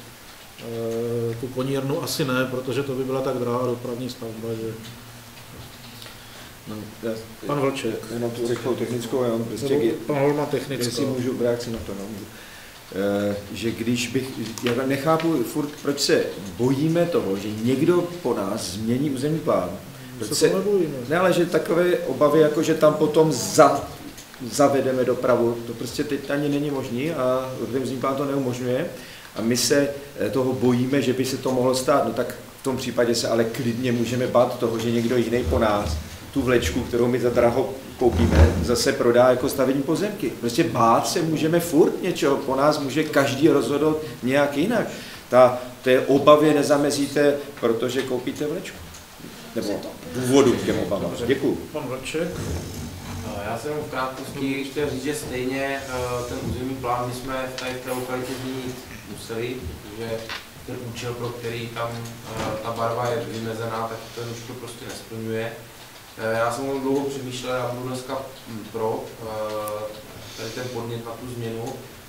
tu konírnu, asi ne, protože to by byla tak drahá dopravní stavba, že... No, já, pan Vlček. Jenom tu rychlou technickou, jenom prostě... Pan Holman technickou. Jestli můžu v reakci na to, no. E, že když bych... Já nechápu furt, proč se bojíme toho, že někdo po nás změní územní plán. Se se, ne, ale že takové obavy, jako že tam potom za, zavedeme dopravu, to prostě teď ani není možný a ten územní plán to neumožňuje. A my se toho bojíme, že by se to mohlo stát, no tak v tom případě se ale klidně můžeme bát toho, že někdo jiný po nás tu vlečku, kterou my za draho koupíme, zase prodá jako stavební pozemky. Prostě bát se můžeme furt něčeho, po nás může každý rozhodnout nějak jinak. Ta, té obavě nezamezíte, protože koupíte vlečku. Nebo důvodu k těm obavám. Děkuju. Pan Vlček. Já jsem v krátkosti chtěl říct, že stejně ten územní plán my jsme tady v té lokalitě změnit museli, protože ten účel, pro který tam ta barva je vymezená, tak ten už to prostě nesplňuje. Já jsem o dlouho přemýšlel, já budu dneska pro tady ten podnět na tu změnu,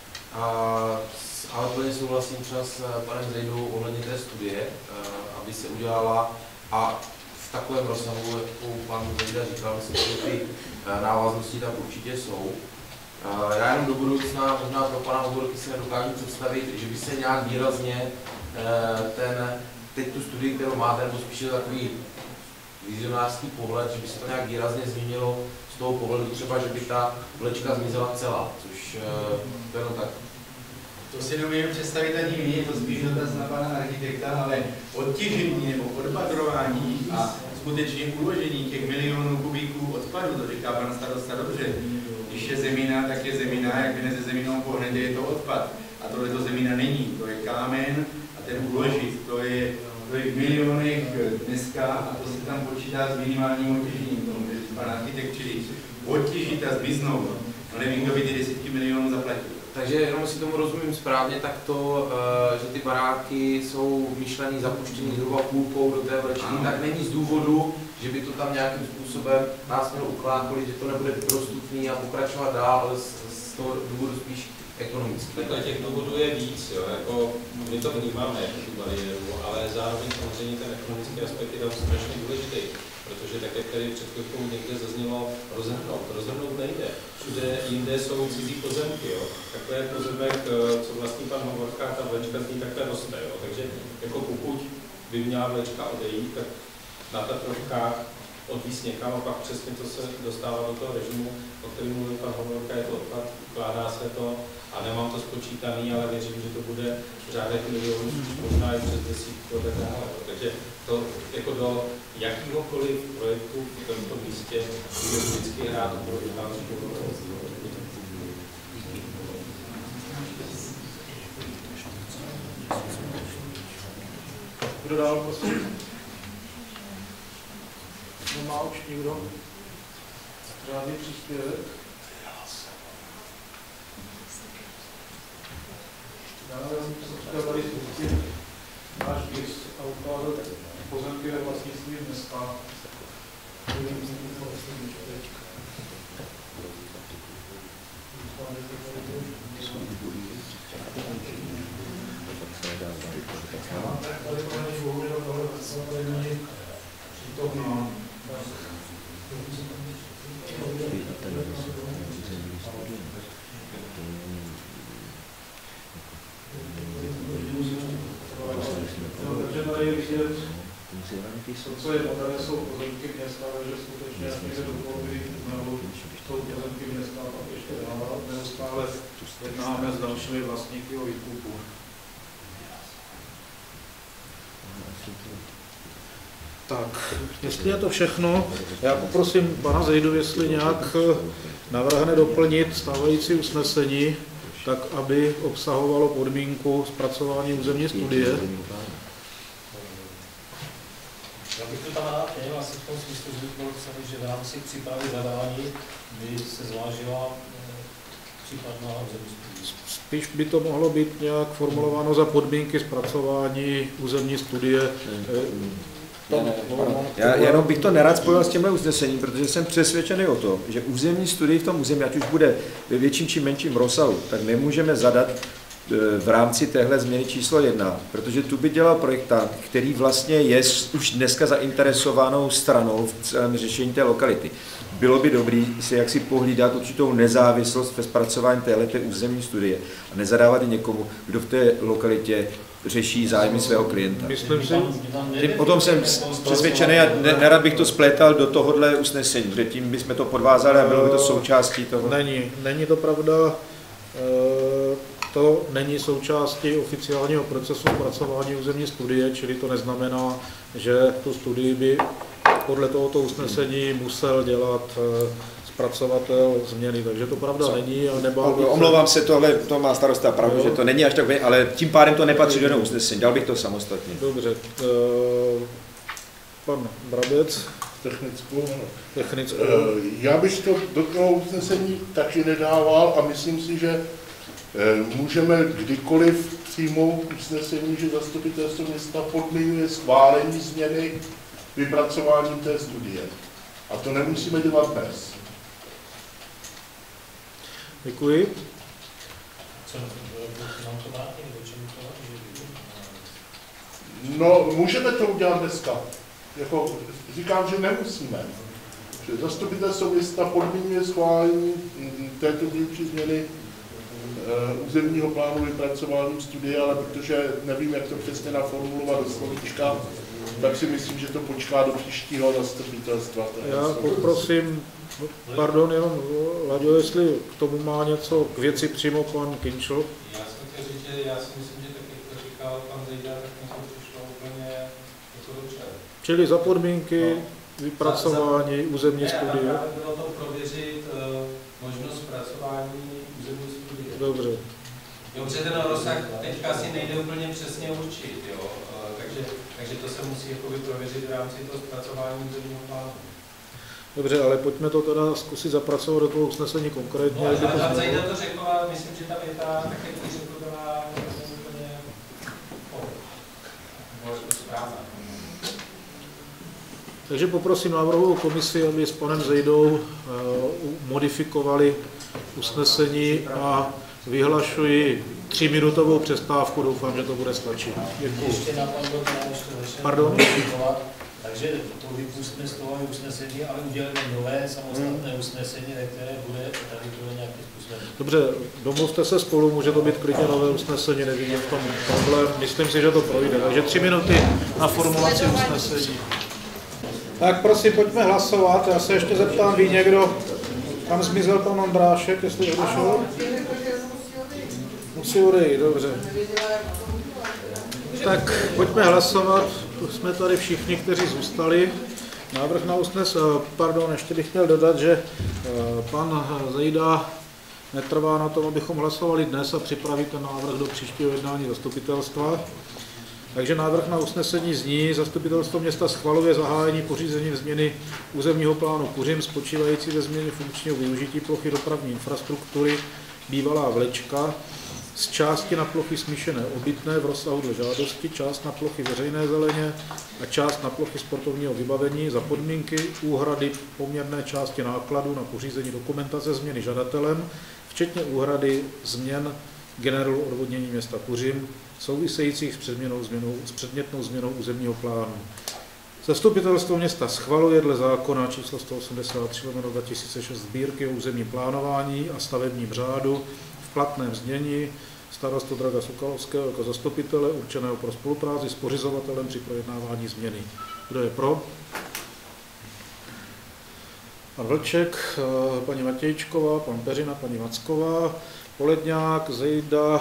ale plně souhlasím třeba s panem Zejdou ohledně té studie, aby se udělala a v takovém rozsahu, jakou pan Zejda říkal, myslím, že ty návaznosti tam určitě jsou. Já jenom do budoucna, možná pro pana Hovorky si nedokážu představit, že by se nějak výrazně ten, teď tu studii, kterou máte, nebo spíše takový vizionářský pohled, že by se to nějak výrazně změnilo z toho pohledu třeba, že by ta vlečka zmizela celá, což to jenom tak. To si neumím představit ani my, je to spíš dotaz na pana architekta, ale odtěžení nebo odpadrování a skutečně uložení těch milionů kubíků odpadu, to říká pan starosta dobře. Když je zemina, tak je zemina, jak vy ze zeminou pohnete, je to odpad. A tohle to zemina není, to je kámen a ten uložit, to je, to je v milionech dneska a to se tam počítá s minimálním odtěžením, tomu pan architekt, čili odtěžit a zmiznout. No nevím, kdo by ty desítky milionů zaplatil. Takže jenom si tomu rozumím správně, tak to, že ty baráky jsou myšlený, zapuštěný zhruba půlkou do té vlečky, tak není z důvodu, že by to tam nějakým způsobem nás mělo uklákolit, že to nebude prostupný a pokračovat dál, ale z, z toho důvodu spíš ekonomicky. Takhle těch důvodů je víc, jo, jako my to vnímáme jako tu bariéru, ale zároveň samozřejmě ten ekonomický aspekt je tam strašně důležitý, protože tak, jak tady před chvilkou někde zaznělo, rozhrnout, rozhrnout nejde. Všude jinde jsou cizí pozemky, jo. Takhle je pozemek, co vlastní pan Hovorka, ta vlečka z ní takhle roste, jo. Takže jako pokud by měla vlečka odejít, tak na Tatrovkách odvíz někam a pak přesně to se dostává do toho režimu, o kterém mluvil pan Hovorka, je to odpad, ukládá se to a nemám to spočítaný, ale věřím, že to bude v řádech milionů, možná i přes desítku a tak dále. Takže to jako do jakýhokoliv projektu v tomto místě bude vždycky hrát obrovitánskou roli. Kdo dál, prosím? Nemá už nikdo žádný příspěvek? Já nevím, co tady náš GIS a ukázat pozemky ve vlastnictví města. To, co je tady, jsou pozemky města, takže skutečně někde do polohy nebo jsou pozemky města a pak ještě dál. Neustále jednáme s dalšími vlastníky o výkupu. Tak, jestli je to všechno, já poprosím pana Zejdu, jestli nějak navrhne doplnit stávající usnesení, tak aby obsahovalo podmínku zpracování územní studie. Já bych to tam rád měl asi v tom smyslu, že bylo psané, že v rámci přípravy zadání by se zvážila případná územní studie. Spíš by to mohlo být nějak formulováno za podmínky zpracování územní studie. Ne, ne, já jenom bych to nerad spojil s tímhle usnesením, protože jsem přesvědčený o tom, že územní studii v tom území, ať už bude ve větším či menším rozsahu, tak nemůžeme zadat v rámci téhle změny číslo jedna, protože tu by dělal projektant, který vlastně je už dneska zainteresovanou stranou v celém řešení té lokality. Bylo by dobré si jaksi pohlídat určitou nezávislost ve zpracování téhleté územní studie a nezadávat ji někomu, kdo v té lokalitě řeší zájmy svého klienta. Myslím si, o tom jsem přesvědčený a nerad bych to splétal do tohohle usnesení, protože tím bychom to podvázali a bylo by to součástí toho. Není, není to pravda. To není součástí oficiálního procesu zpracování územní studie, čili to neznamená, že tu studii by podle tohoto usnesení musel dělat zpracovatel změny, takže to pravda Co? není. A nebál bych Omlouvám se, tohle to má starosta pravdu, že to není až tak, ale tím pádem to nepatří do usnesení, dal bych to samostatně. Dobře. Pan Brabec. Technickou. Technickou. Já bych to do toho usnesení taky nedával a myslím si, že můžeme kdykoliv přijmout usnesení, že zastupitelstvo města podmiňuje schválení změny vypracováním té studie. A to nemusíme dělat dnes. Děkuji. No, můžeme to udělat dneska. Jako, říkám, že nemusíme. Že zastupitelstvo města podmiňuje schválení této dílčí změny územního plánu vypracováním studie, ale protože nevím, jak to přesně naformulovat do slovíčka, tak si myslím, že to počká do příštího zastupitelstva. Já poprosím, pardon, jenom Laďo, jestli k tomu má něco k věci přímo pan Kinčl. Já jsem chtěl říct, že já si myslím, že tak, jak to říkal pan Zejda, tak mi to přišlo úplně jako dobře. Čili za podmínky vypracování za, za, územní ne, studie. Ne, bylo to prověřit uh, možnost zpracování územní studie. Dobře. Jo, protože ten rozsah teďka asi nejde úplně přesně určit, jo, uh, takže, takže to se musí jakoby prověřit v rámci toho zpracování územního plánu. Dobře, ale pojďme to teda zkusit zapracovat do toho usnesení konkrétně. No, ale pan Zejda to řekl, ale myslím, že ta věta, tak jak to řekl, byla úplně správná. Takže poprosím návrhovou komisi, aby s panem Zejdou uh, modifikovali usnesení a vyhlašuji tříminutovou přestávku. Doufám, že to bude stačit. Děkuji. Ještě napadlo, Pardon? Takže to vypustíme z toho usnesení, ale uděláme nové samostatné hmm. usnesení, které bude tady to nějakým způsobem. Dobře, domluvte se spolu, může to být klidně nové usnesení, nevidím v tom problém. Myslím si, že to projde. Takže tři minuty na formulaci usnesení. Tak prosím, pojďme hlasovat. Já se ještě zeptám, ví někdo, tam zmizel pan Ondrášek, jestli odešel? Musí odejít, dobře. Tak pojďme hlasovat. Jsme tady všichni, kteří zůstali. Návrh na usnes, pardon, ještě bych chtěl dodat, že pan Zejda netrvá na tom, abychom hlasovali dnes a připraví ten návrh do příštího jednání zastupitelstva. Takže návrh na usnesení zní: Zastupitelstvo města schvaluje zahájení pořízení změny územního plánu Kuřim spočívající ve změně funkčního využití plochy dopravní infrastruktury bývalá vlečka z části na plochy smíšené obytné v rozsahu dle žádosti, část na plochy veřejné zeleně a část na plochy sportovního vybavení za podmínky úhrady poměrné části nákladu na pořízení dokumentace změny žadatelem, včetně úhrady změn generálu odvodnění města Kuřim, souvisejících s, předměnou změnou, s předmětnou změnou územního plánu. Zastupitelstvo města schvaluje dle zákona číslo sto osmdesát tři lomeno dva tisíce šest sbírky o územním plánování a stavebním řádu v platném znění starostu Draga Sokolovského jako zastupitele určeného pro spolupráci s pořizovatelem při projednávání změny. Kdo je pro? Pan Vlček, paní Matějčková, pan Peřina, paní Macková, Poledňák, Zejda,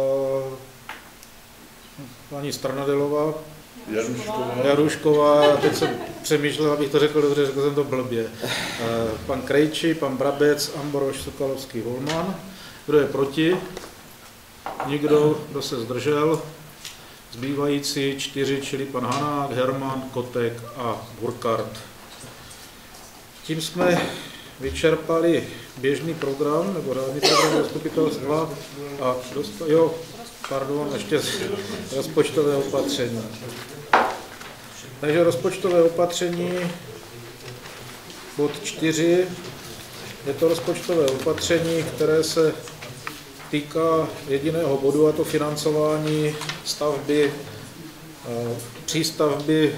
paní Stranadelová, Jarušková. Jarušková, teď jsem přemýšlel, abych to řekl dobře, řekl jsem to blbě. Pan Krejči, pan Brabec, Ambrož, Sokolovský, Holman. Kdo je proti? Nikdo, kdo se zdržel? Zbývající čtyři, čili pan Hanák, Herman, Kotek a Burkhardt. Tím jsme vyčerpali běžný program, nebo řádný program zastupitelstva a dostali, jo, pardon, ještě rozpočtové opatření. Takže rozpočtové opatření, bod čtyři, je to rozpočtové opatření, které se týká jediného bodu, a to financování stavby, přístavby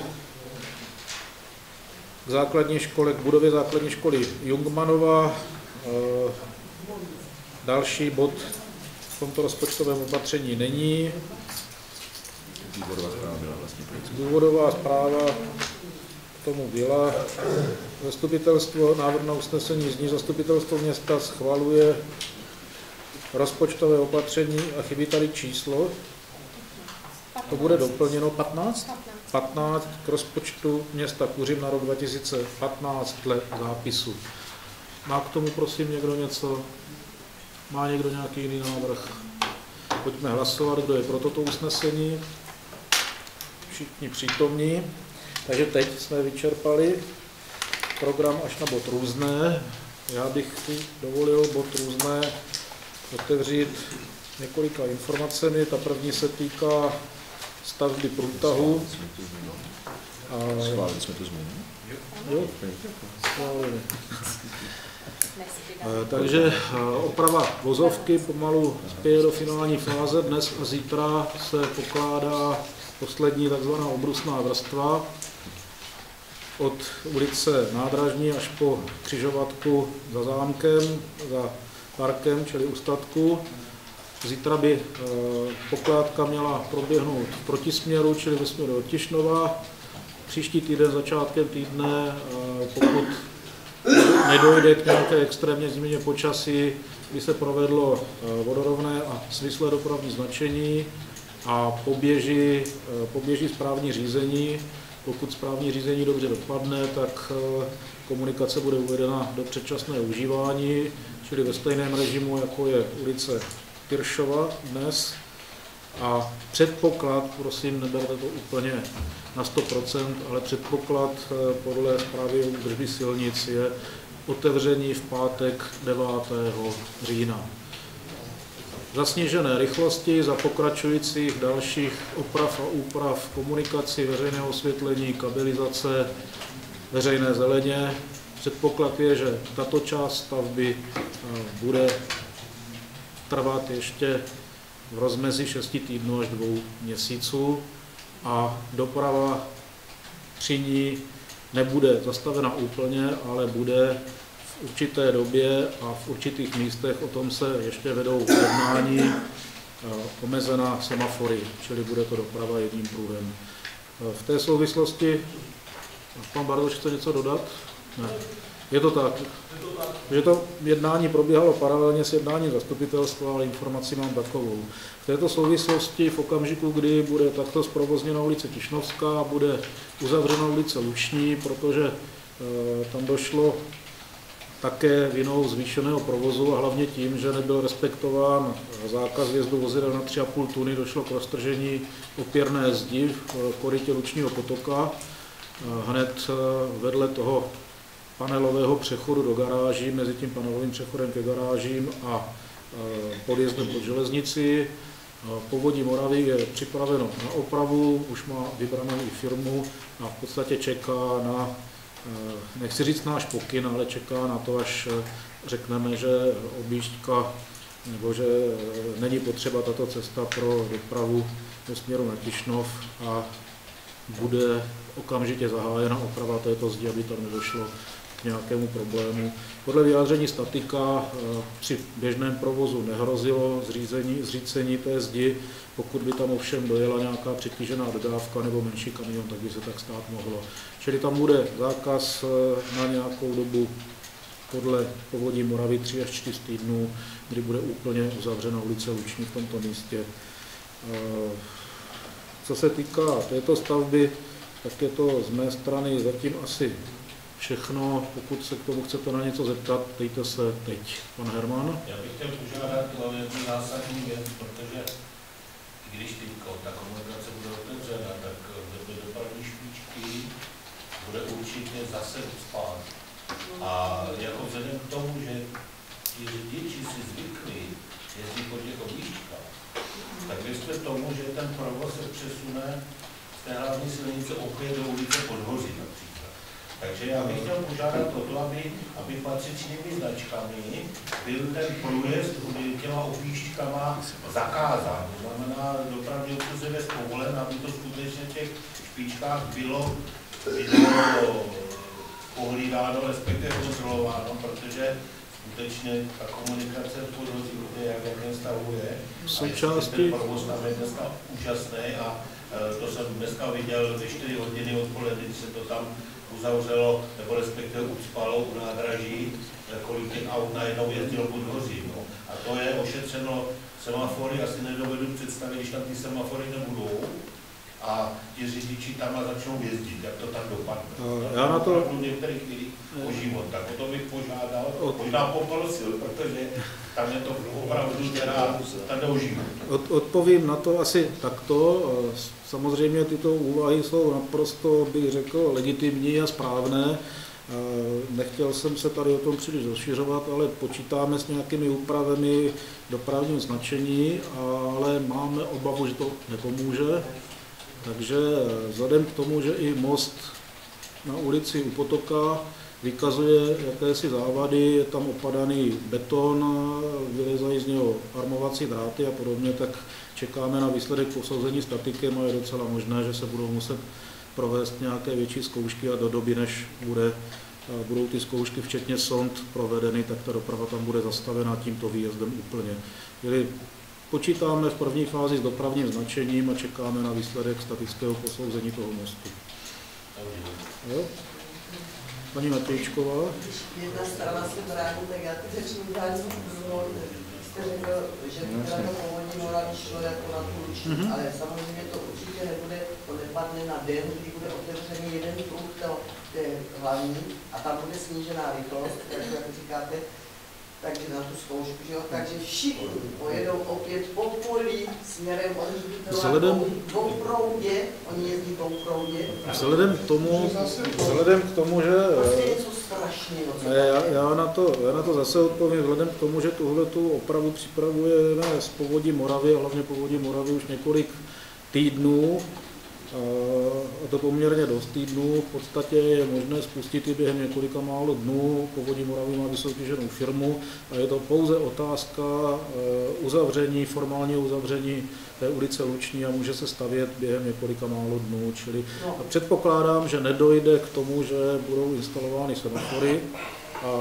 k základní škole, k budově základní školy Jungmanova. Další bod v tomto rozpočtovém opatření není. Důvodová zpráva byla vlastně. Důvodová zpráva k tomu byla. Zastupitelstvo, návrh na usnesení zní: zastupitelstvo města schvaluje rozpočtové opatření a chybí tady číslo. To bude doplněno patnáct? patnáct k rozpočtu města Kuřim na rok dva tisíce patnáct dle zápisu. Má k tomu prosím někdo něco? Má někdo nějaký jiný návrh? Pojďme hlasovat, kdo je pro toto usnesení. Všichni přítomní. Takže teď jsme vyčerpali program až na bod různé. Já bych si dovolil bod různé otevřít několika informacemi. Ta první se týká stavby průtahu. Schválili jsme tu změnu? Jo, schválili. Takže oprava vozovky pomalu spěje do finální fáze. Dnes a zítra se pokládá poslední takzvaná obrusná vrstva od ulice Nádražní až po křižovatku za zámkem, za parkem, čili u statku. Zítra by pokládka měla proběhnout v protisměru, čili ve směru od Tišnova. Příští týden, začátkem týdne, pokud nedojde k nějaké extrémně změně počasí, by se provedlo vodorovné a svislé dopravní značení a poběží, poběží správní řízení. Pokud správní řízení dobře dopadne, tak komunikace bude uvedena do předčasného užívání, čili ve stejném režimu, jako je ulice Kiršova dnes. A předpoklad, prosím, neberte to úplně na sto procent, ale předpoklad podle zprávy o údržbě silnic je otevření v pátek devátého října. Za snížené rychlosti, za pokračujících dalších oprav a úprav komunikací, veřejného osvětlení, kabelizace, veřejné zeleně. Předpoklad je, že tato část stavby bude trvat ještě v rozmezí šesti týdnů až dvou měsíců a doprava při ní nebude zastavena úplně, ale bude v určité době a v určitých místech, o tom se ještě vedou jednání, omezená semafory, čili bude to doprava jedním pruhem. V té souvislosti, pan Bartoš chce něco dodat? Ne. Je to tak, že to jednání probíhalo paralelně s jednáním zastupitelstva, ale informaci mám takovou. V této souvislosti v okamžiku, kdy bude takto zprovozněna ulice Tišnovská, bude uzavřena ulice Luční, protože e, tam došlo také vinou zvýšeného provozu a hlavně tím, že nebyl respektován zákaz vjezdu vozidel na tři a půl tuny, došlo k roztržení opěrné zdi v korytě Lučního potoka. Hned vedle toho panelového přechodu do garáží, mezi tím panelovým přechodem ke garážím a podjezdem pod železnici. Povodí Moravy je připraveno na opravu, už má vybranou i firmu a v podstatě čeká na, nechci říct náš pokyn, ale čeká na to, až řekneme, že objížďka nebo že není potřeba tato cesta pro dopravu do směru na Tišnov a bude okamžitě zahájena oprava této zdi, aby tam nedošlo k nějakému problému. Podle vyjádření statika při běžném provozu nehrozilo zřízení, zřícení té zdi, pokud by tam ovšem dojela nějaká přetížená dodávka nebo menší kamion, tak by se tak stát mohlo. Čili tam bude zákaz na nějakou dobu podle Povodí Moravy tři až čtyři týdnů, kdy bude úplně uzavřena ulice Luční v tomto místě. Co se týká této stavby, tak je to z mé strany zatím asi všechno. Pokud se k tomu chcete na něco zeptat, dejte se teď. Pan Herman? Já bych chtěl požádat o jednu zásadní věc, protože i když teďko ta komunikace bude otevřena, tak do dopravní špičky bude určitě zase spát. A jako vzhledem k tomu, že ti řidiči si zvykli jezdit po těch objížďkách, tak věřte tomu, že ten provoz se přesune z té hlavní silnice opět do ulice Podhoří například. Takže já bych chtěl požádat o to, aby, aby patřičnými značkami byl ten průjezd těma objížďkama zakázán. To znamená, dopravní obsluze je povolen, aby to skutečně v těch špičkách bylo, bylo pohlídáno, respektive kontrolováno, protože skutečně ta komunikace v Podhoří bude, jak v jakém stavu je. Součástí... Ten provoz tam je dneska úžasný a to jsem dneska viděl ve čtyři hodiny odpoledne, když se to tam uzavřelo, nebo respektive ucpalo u nádraží, kolik těch aut najednou jezdilo Podhoří. No. A to je ošetřeno semafory, asi nedovedu představit, když tam ty semafory nebudou, a ti řidiči tam začnou jezdit, jak to tam dopadne. Já na to... v některých chvílích o život, tak o to bych požádal, možná poprosil, protože tam je to opravdu, která tam jde o život. Od, odpovím na to asi takto. Samozřejmě tyto úvahy jsou naprosto, bych řekl, legitimní a správné. Nechtěl jsem se tady o tom příliš rozšiřovat, ale počítáme s nějakými úpravami dopravního značení, ale máme obavu, že to nepomůže. Takže vzhledem k tomu, že i most na ulici u Potoka vykazuje jakési závady, je tam opadaný beton, vylezají z něho armovací dráty a podobně, tak čekáme na výsledek posouzení statikem a je docela možné, že se budou muset provést nějaké větší zkoušky a do doby, než bude, budou ty zkoušky včetně sond provedeny, tak ta doprava tam bude zastavena tímto výjezdem úplně. Jeli počítáme v první fázi s dopravním značením a čekáme na výsledek statického posouzení toho mostu. Jo? Paní Matějčková. Jedna strana se vrátí, tak já teď začnu dát druhou. Jste řekl, že teda to Povodí Moravy šlo jako na tu Luční, mm-hmm. ale samozřejmě to určitě nebude, to nepadne na den, kdy bude otevřený jeden pruh té hlavní a tam bude snížená rychlost, takže jak říkáte, takže na tu zkoušku, že jo? Takže všichni pojedou opět po polí směrem, oni vzhledem, dvouproudě, oni jezdí dvouproudě. Vzhledem k tomu, vzhledem k tomu, že... Prostě něco strašného. Já, já, na to, já na to zase odpovím, vzhledem k tomu, že tuhletu opravu připravujeme z Povodí Moravy, a hlavně Povodí Moravy už několik týdnů, a to poměrně dost týdnů, v podstatě je možné spustit i během několika málo dnů. Povodí Moravy má vysoutěženou firmu a je to pouze otázka uzavření, formálního uzavření té ulice Luční a může se stavět během několika málo dnů. Čili předpokládám, že nedojde k tomu, že budou instalovány semafory a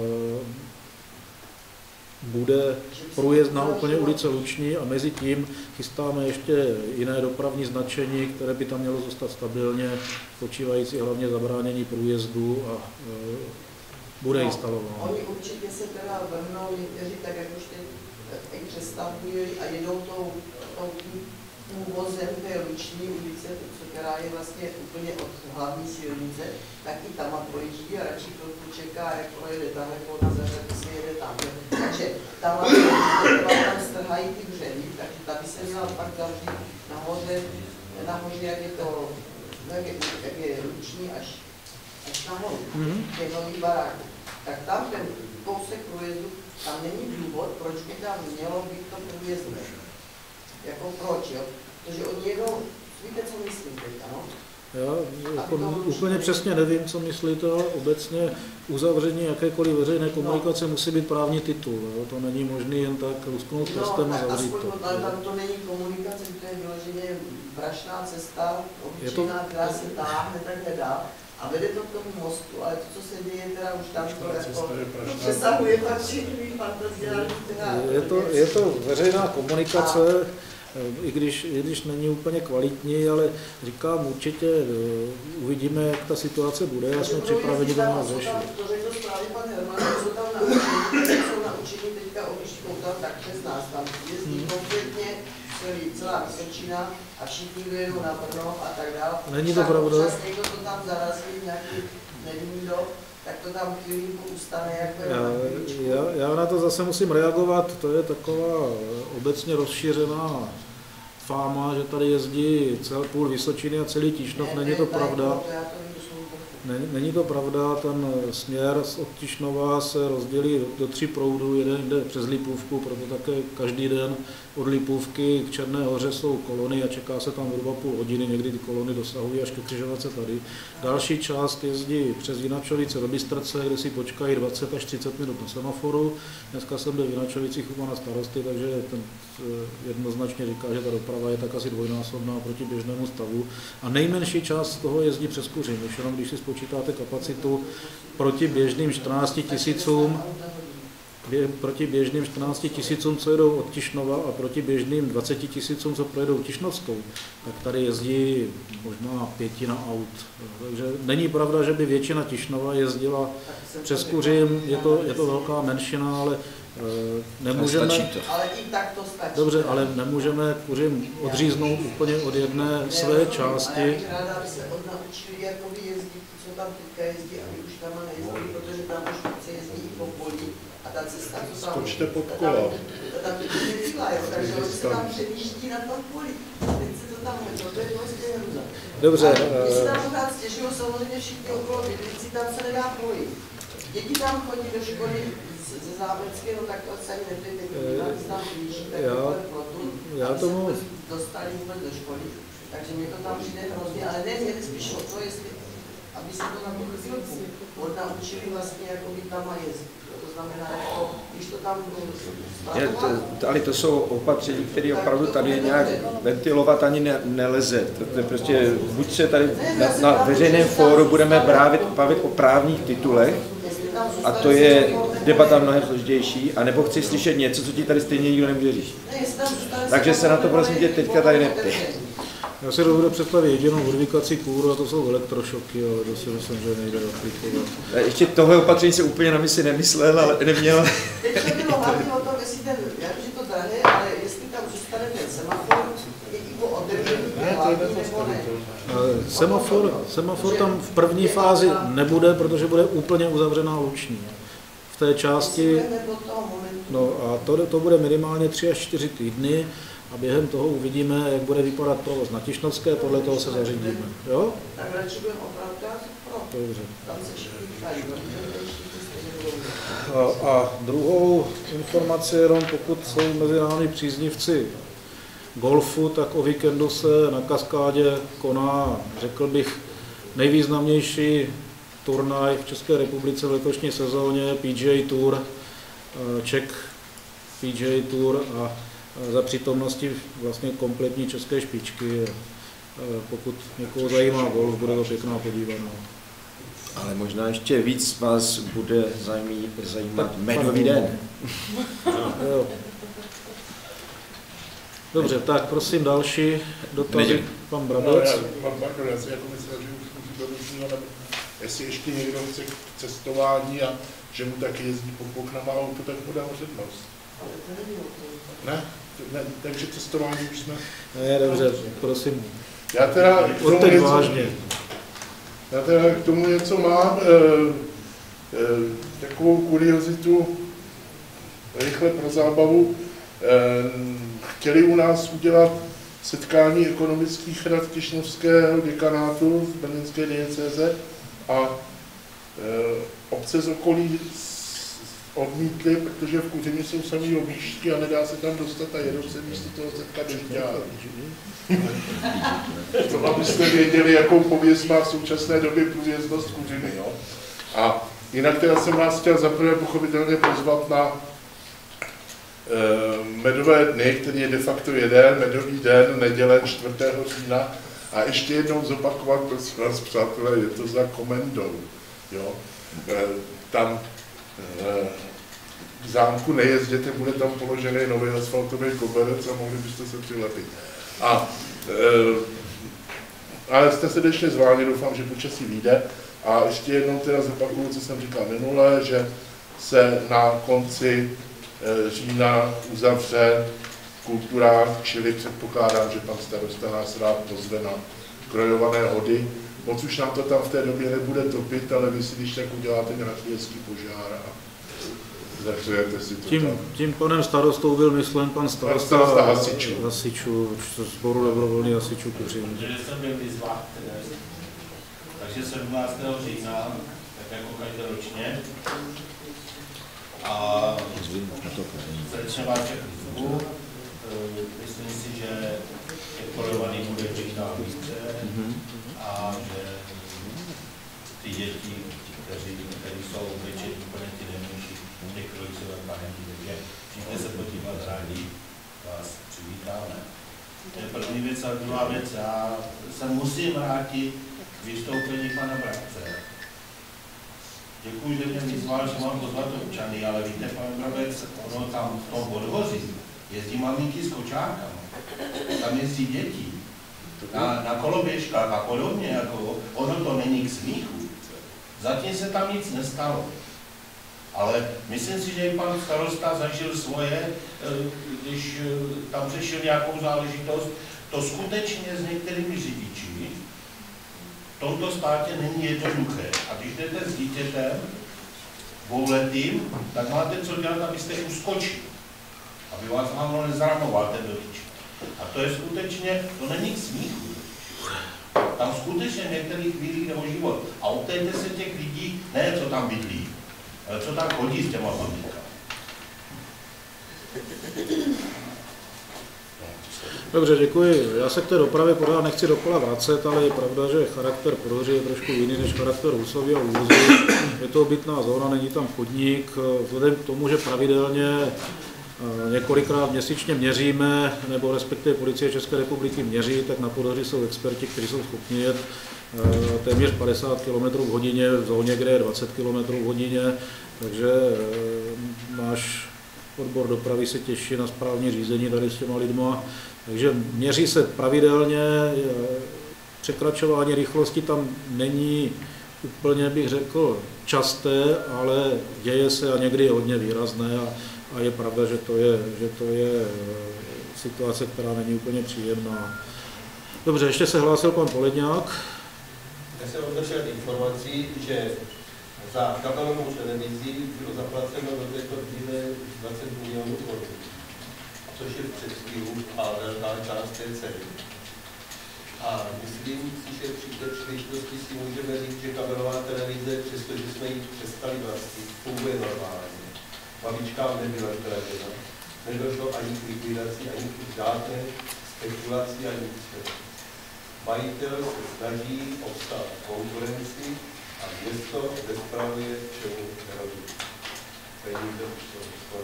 bude průjezd na úplně ulice Luční a mezi tím chystáme ještě jiné dopravní značení, které by tam mělo zůstat stabilně, spočívající hlavně zabránění průjezdu a e, bude no, instalováno. Oni určitě se teda vrhnou někteří, tak jak už teď i přestavbují a jedou tou, tou úvozem té Luční ulice, která je vlastně úplně od hlavní silnice, tak i tam projíždí a radši chvilku čeká, jak projede tahle kolna, zařadí si jede tam. Takže tam tam strhají ty břehy, takže ta by se měla pak další nahoře, nahoře, jak je to, jak je, jak je Luční až, až nahoru, mm-hmm. těch nových baráků. Tak tam ten kousek průjezdu tam není důvod, proč by tam mělo být to průjezdné. Jako proč, jo? Protože oni jedou, víte, co myslím teď, ano? Já jako úplně přesně nevím, co myslíte, ale obecně uzavření jakékoliv veřejné komunikace no. musí být právní titul. Jo? To není možné jen tak lusknout prstem no, a zavřít to. Ale tam to není komunikace, to je vyloženě brašná cesta, obyčejná, to... která se táhne takhle dál a vede to k tomu mostu, ale to, co se děje, teda už tam to jako přesahuje patří fantazie. Je to, je to veřejná komunikace, a... I když, i když není úplně kvalitní, ale říkám určitě, uvidíme, jak ta situace bude a jsme připraveni do nás řešit. To řekl správně pan Herman, jsou tam naučení, jsou naučení teďka obyčkou tam tak přes nás, tam jezdí konkrétně celý, celá Vysočina a všichni jedou na Brno a tak dále. Není to pravda. Občas někdo to tam zarazí, nějaký nevím kdo, tak to tam chvílinku ustane, jako já, já, já na to zase musím reagovat, to je taková obecně rozšířená fáma, že tady jezdí celý půl Vysočiny a celý Tišnov, ne, není to pravda. Není to pravda, ten směr od Tišnova se rozdělí do, do tří proudů, jeden jde přes Lipůvku, proto také každý den od Lipůvky k Černé Hoře jsou kolony a čeká se tam zhruba půl hodiny, někdy ty kolony dosahují až ke křižovatce tady. Další část jezdí přes Vinačovice do Bystrce, kde si počkají dvacet až třicet minut na semaforu. Dneska jsem byl v Vinačovicích u pana starosty, takže ten jednoznačně říká, že ta doprava je tak asi dvojnásobná proti běžnému stavu. A nejmenší část z toho jezdí přes Kuřim, už jenom když si spočítáte kapacitu proti běžným čtrnácti tisícům, proti běžným čtrnácti tisícům, co jedou od Tišnova a proti běžným dvaceti tisícům, co projedou Tišnovskou, tak tady jezdí možná pětina aut. Takže není pravda, že by většina Tišnova jezdila přes Kuřim, je to, je to velká menšina, ale nemůžeme, ale i tak to stačí. Dobře, ale nemůžeme Kuřim odříznout úplně od jedné své části. Já bych ráda, aby se odnaučili jakoby jezdit, co tam teďka jezdí, aby už tam nejezdí, protože tam už se jezdí i po polí a ta cesta, co tam... Skočte pod kola. Tam to nevyšla, takže oni se tam přemýští na tom poli. Teď se to tam hodí, to je prostě hruza. Dobře. Když se tam pořád stěžují, samozřejmě všichni okolo bydlící, tam se nedá projít. Děti tam chodí do školy ze Zámecké, no tak to se ani nepěte, když tam blíží, tak to je plotu, aby tomu... se dostali vůbec do školy. Takže mě to tam přijde hrozně, ale ne, mě spíš o to, jestli, aby se to na tu chvilku odnaučili vlastně, jako by tam a jezdit. To znamená, jako, když to tam je, to, ale to jsou opatření, které opravdu tady nějak ventilovat ani ne, neleze. To, to je prostě, buď se tady na, na veřejném fóru budeme bávit, bavit o právních titulech, a to je debata mnohem složitější, anebo chci slyšet něco, co ti tady stejně nikdo nebude říct. Takže se na to prosím tě teďka tady neptej. Já si dovedu představit jedinou odvykací kůru a to jsou elektrošoky, ale to si myslím, že nejde aplikovat. Ještě tohle opatření se úplně na misi nemyslel, ale neměl. Teď to bylo hlavně o tom, jestli ten, já vím, že to drahé, ale jestli tam zůstane ten semafor, je i po održení hlavní nebo ne. Semafor, semafor tam v první fázi nebude, protože bude úplně uzavřená Luční. V té části, no a to, to bude minimálně tři až čtyři týdny a během toho uvidíme, jak bude vypadat provoz na Tišnovské, podle toho se zařídíme. Jo? Tak radši budeme opravdu pro. Dobře. Tam se všichni ptají. A, a druhou informaci jenom, pokud jsou mezi námi příznivci golfu, tak o víkendu se na Kaskádě koná, řekl bych, nejvýznamnější turnaj v České republice v letošní sezóně, P G A Tour, Czech P G A Tour a za přítomnosti vlastně kompletní české špičky. Pokud někoho zajímá golf, bude to pěkná podívaná. Ale možná ještě víc vás bude zajímat, zajímat medový den. Jo. Dobře, tak prosím další dotazy, pan Brabec. No, já, pardon, já si jako myslel, že už musí to různího, nebo jestli ještě někdo chce k cestování a že mu taky jezdí po poknama auto, tak mu dám přednost. Ne? ne? Takže cestování už jsme... Ne, dobře, prosím. Já teda k tomu něco, vážně. Já teda k tomu něco mám, e, e, takovou kuriozitu, rychle pro zábavu. E, chtěli u nás udělat setkání ekonomických rad Tišnovského děkanátu z brněnské diecéze a e, obce z okolí odmítli, protože v Kuřimi jsou samý objížďky a nedá se tam dostat a jedou se místo toho setkat do Žďáru. To abyste věděli, jakou pověst má v současné době průjezdnost Kuřimy. Jo? A jinak teda jsem vás chtěl zaprvé pochopitelně pozvat na e, Medové dny, který je de facto jeden, Medový den, neděle čtvrtého října. A ještě jednou zopakovat, prosím vás, přátelé, je to za Komendou. Jo? E, tam e, k zámku nejezděte, bude tam položený nový asfaltový koberec a mohli byste se přilepit. A, e, ale jste srdečně zváni, doufám, že počasí vyjde. A ještě jednou teda zopakuju, co jsem říkal minule, že se na konci e, října uzavře kulturák, čili předpokládám, že pan starosta nás rád pozve na krojované hody. Moc už nám to tam v té době nebude topit, ale vy si když tak uděláte nějaký hezký požár a zakřejete si to tím, tam. Tím panem starostou byl myslen pan starosta, pan starosta hasičů. hasičů, sboru dobrovolných hasičů Kuřim. Protože jsem byl vyzván, takže sedmnáctého října, tak jako každoročně. A srdečně vás všechny zvu. Myslím si, že těch korovaný bude čím více a že ty děti, kteří, kteří jsou většinou úplně ty nejmenší, těch krojcové paměti, takže všichni se podívat rádi, vás přivítáme. To je první věc a druhá věc, já se musím vrátit k vystoupení pana Brabce. Děkuji, že mě vyzval, že mám pozvat občany, ale víte, pan Brabec, ono tam v tom podhoří jezdí maminky s kočárkama, tam jezdí děti, na, na koloběžkách a podobně, jako ono to není k smíchu. Zatím se tam nic nestalo. Ale myslím si, že i pan starosta zažil svoje, když tam řešil nějakou záležitost, to skutečně s některými řidiči v tomto státě není jednoduché. A když jdete s dítětem dvouletým, tak máte co dělat, abyste uskočili. Aby vás hlavno nezramoval ten dotyč. A to je skutečně, to není k smíchu. Tam skutečně v některých chvílích jde o život. A optejte se těch lidí, ne co tam bydlí, ale co tam chodí s těma maminkama. Dobře, děkuji. Já se k té dopravě pořád nechci dokola vracet, ale je pravda, že charakter Podhoří je trošku jiný než charakter Husovy a Úzy. Je to obytná zóna, není tam chodník. Vzhledem k tomu, že pravidelně několikrát měsíčně měříme, nebo respektive Policie České republiky měří, tak na Podhoří jsou experti, kteří jsou schopni jet téměř padesát kilometrů v hodině v zóně, kde je dvacet kilometrů v hodině, takže náš odbor dopravy se těší na správní řízení tady s těma lidma. Takže měří se pravidelně, překračování rychlosti tam není úplně, bych řekl, časté, ale děje se a někdy je hodně výrazné a, a je pravda, že to je, že to je situace, která není úplně příjemná. Dobře, ještě se hlásil pan Poledňák. Já jsem obdržel informací, že za kabelovou televizi bylo zaplaceno do této chvíle dvacet milionů korun, což je v předstihu a velká část té ceny. A myslím si, že při té příležitosti si můžeme říct, že kabelová televize, přestože jsme ji přestali vlastnit, funguje normálně. Babičkám nebyla ukradena, nedošlo ani k likvidaci, ani k žádné spekulaci, ani k světu. Majitel se snaží obstát konkurenci a město nespravuje čemu nerobí. Peníze jsou skoro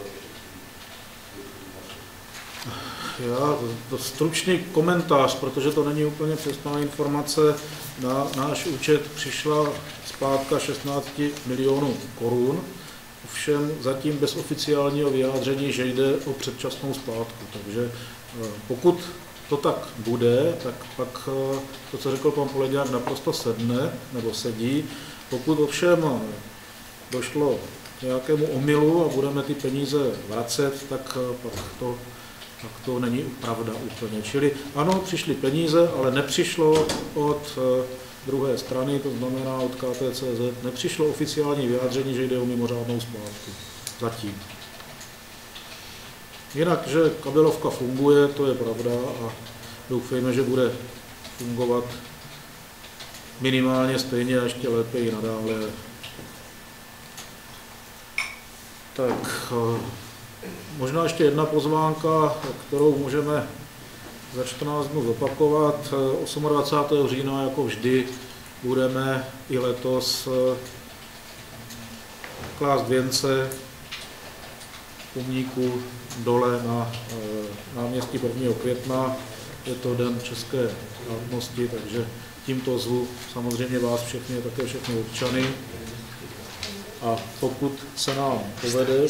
Já to stručný komentář, protože to není úplně přesná informace. Na náš účet přišla splátka šestnáct milionů korun, ovšem zatím bez oficiálního vyjádření, že jde o předčasnou splátku. Takže pokud to tak bude, tak pak to, co řekl pan Poledňák, naprosto sedne nebo sedí. Pokud ovšem došlo k nějakému omylu a budeme ty peníze vracet, tak pak to, pak to není pravda úplně. Čili ano, přišly peníze, ale nepřišlo od druhé strany, to znamená od K T C Z, nepřišlo oficiální vyjádření, že jde o mimořádnou splátku. Zatím. Jinak, že kabelovka funguje, to je pravda a doufejme, že bude fungovat minimálně stejně a ještě lépe i nadále. Tak možná ještě jedna pozvánka, kterou můžeme za čtrnáct dnů zopakovat. dvacátého osmého října, jako vždy, budeme i letos klást věnce pomníku dole na náměstí prvního května. Je to den české národnosti, takže tímto zvu samozřejmě vás všechny, také všechny občany. A pokud se nám povede,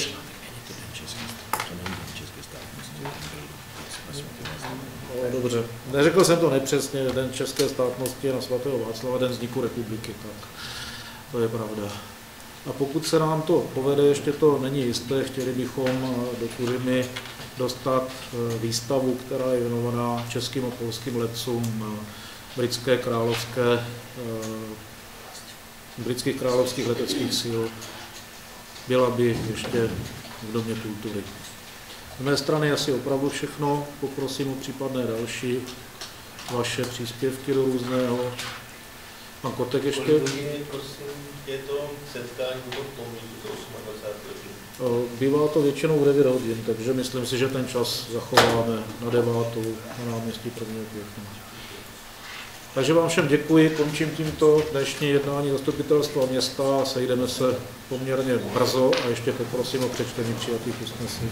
no, dobře, neřekl jsem to nepřesně, den české státnosti na svatého Václava, den vzniku republiky, tak to je pravda. A pokud se nám to povede, ještě to není jisté, chtěli bychom do Kuřimy dostat výstavu, která je věnovaná českým a polským letcům britské královské, britských královských leteckých sil. Byla by ještě v Domě kultury. Z mé strany asi opravdu všechno, poprosím o případné další vaše příspěvky do různého. Pan Kotek ještě? Hodiny, prosím, je to setkání pod pomníku dvacátého osmého Bývá to většinou v devět hodin, takže myslím si, že ten čas zachováme na devátou na náměstí prvního května. Takže vám všem děkuji, končím tímto dnešní jednání zastupitelstva města, sejdeme se poměrně brzo a ještě poprosím o přečtení přijatých usnesení.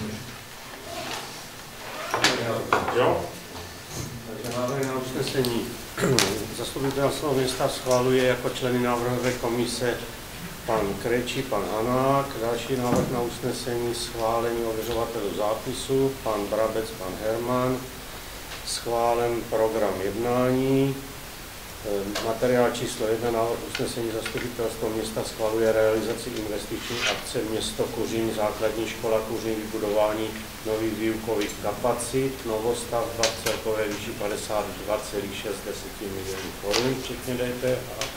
Jo. Takže návrh na usnesení. Zastupitelstvo města schvaluje jako členy návrhové komise pan Krejčí, pan Hanák. Další návrh na usnesení schválení ověřovatelů zápisu, pan Brabec, pan Herman. Schválen program jednání. Materiál číslo jedna, návrh usnesení zastupitelstvo města schvaluje realizaci investiční akce Město Kuřím, základní škola Kuřím, vybudování nových výukových kapacit, novostavba v celkové výši padesát dva celá šest milionů korun, včetně D P H.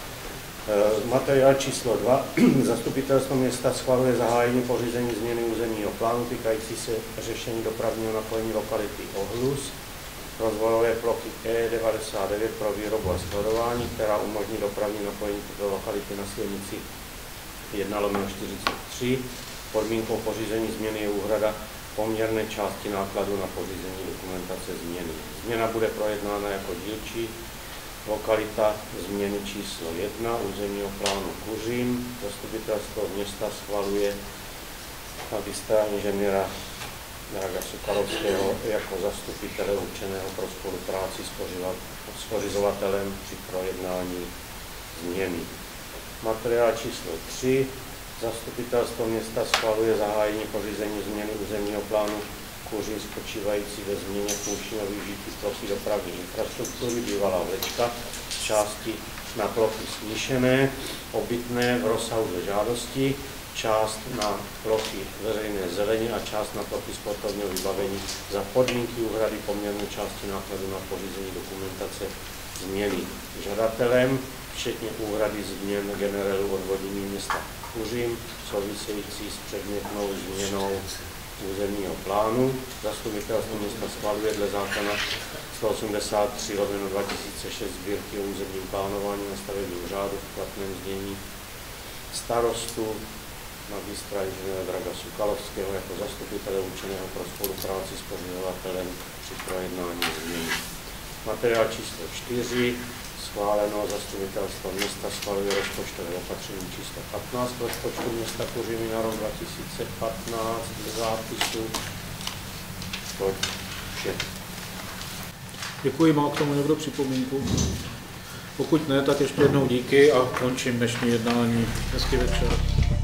Materiál číslo dva, zastupitelstvo města schvaluje zahájení pořízení změny územního plánu týkající se řešení dopravního napojení lokality Ohlus, rozvojové plochy E devadesát devět pro výrobu a skladování, která umožní dopravní napojení do lokality na silnici jedna lomeno čtyřicet tři. Podmínkou pořízení změny je úhrada poměrné části nákladu na pořízení dokumentace změny. Změna bude projednána jako dílčí lokalita změny číslo jedna územního plánu Kuřím. Zastupitelstvo města schvaluje magistra inženýra Draga Sukalovského jako zastupitele určeného pro spolupráci s pořizovatelem při projednání změny. Materiál číslo tři. Zastupitelstvo města schvaluje zahájení pořízení změny územního plánu Kuřím spočívající ve změně funkčního využití plochy dopravní infrastruktury bývalá vlečka z části na plochy smíšené, obytné v rozsahu dle žádosti, část na plochy veřejné zeleně a část na plochy sportovního vybavení za podmínky úhrady poměrné části nákladu na pořízení dokumentace změny žadatelem, včetně úhrady změn generálu odvodnění města Kuřím, související s předmětnou změnou územního plánu. Zastupitelstvo města schvaluje dle zákona sto osmdesát tři lomeno dva tisíce šest sbírky o územním plánování na stavebním řádu v platném znění starostu magistra inženýra Draga Sukalovského jako zastupitele určeného pro spolupráci s pořizovatelem při projednání změny. Materiál číslo čtyři. Schváleno zastupitelstvo města schvaluje rozpočtové opatření číslo patnáct k rozpočtu města Kuřimy na rok dva tisíce patnáct do zápisu. To vše. Děkuji, má k tomu někdo připomínku? Pokud ne, tak ještě jednou díky a končím dnešní jednání. Hezký večer.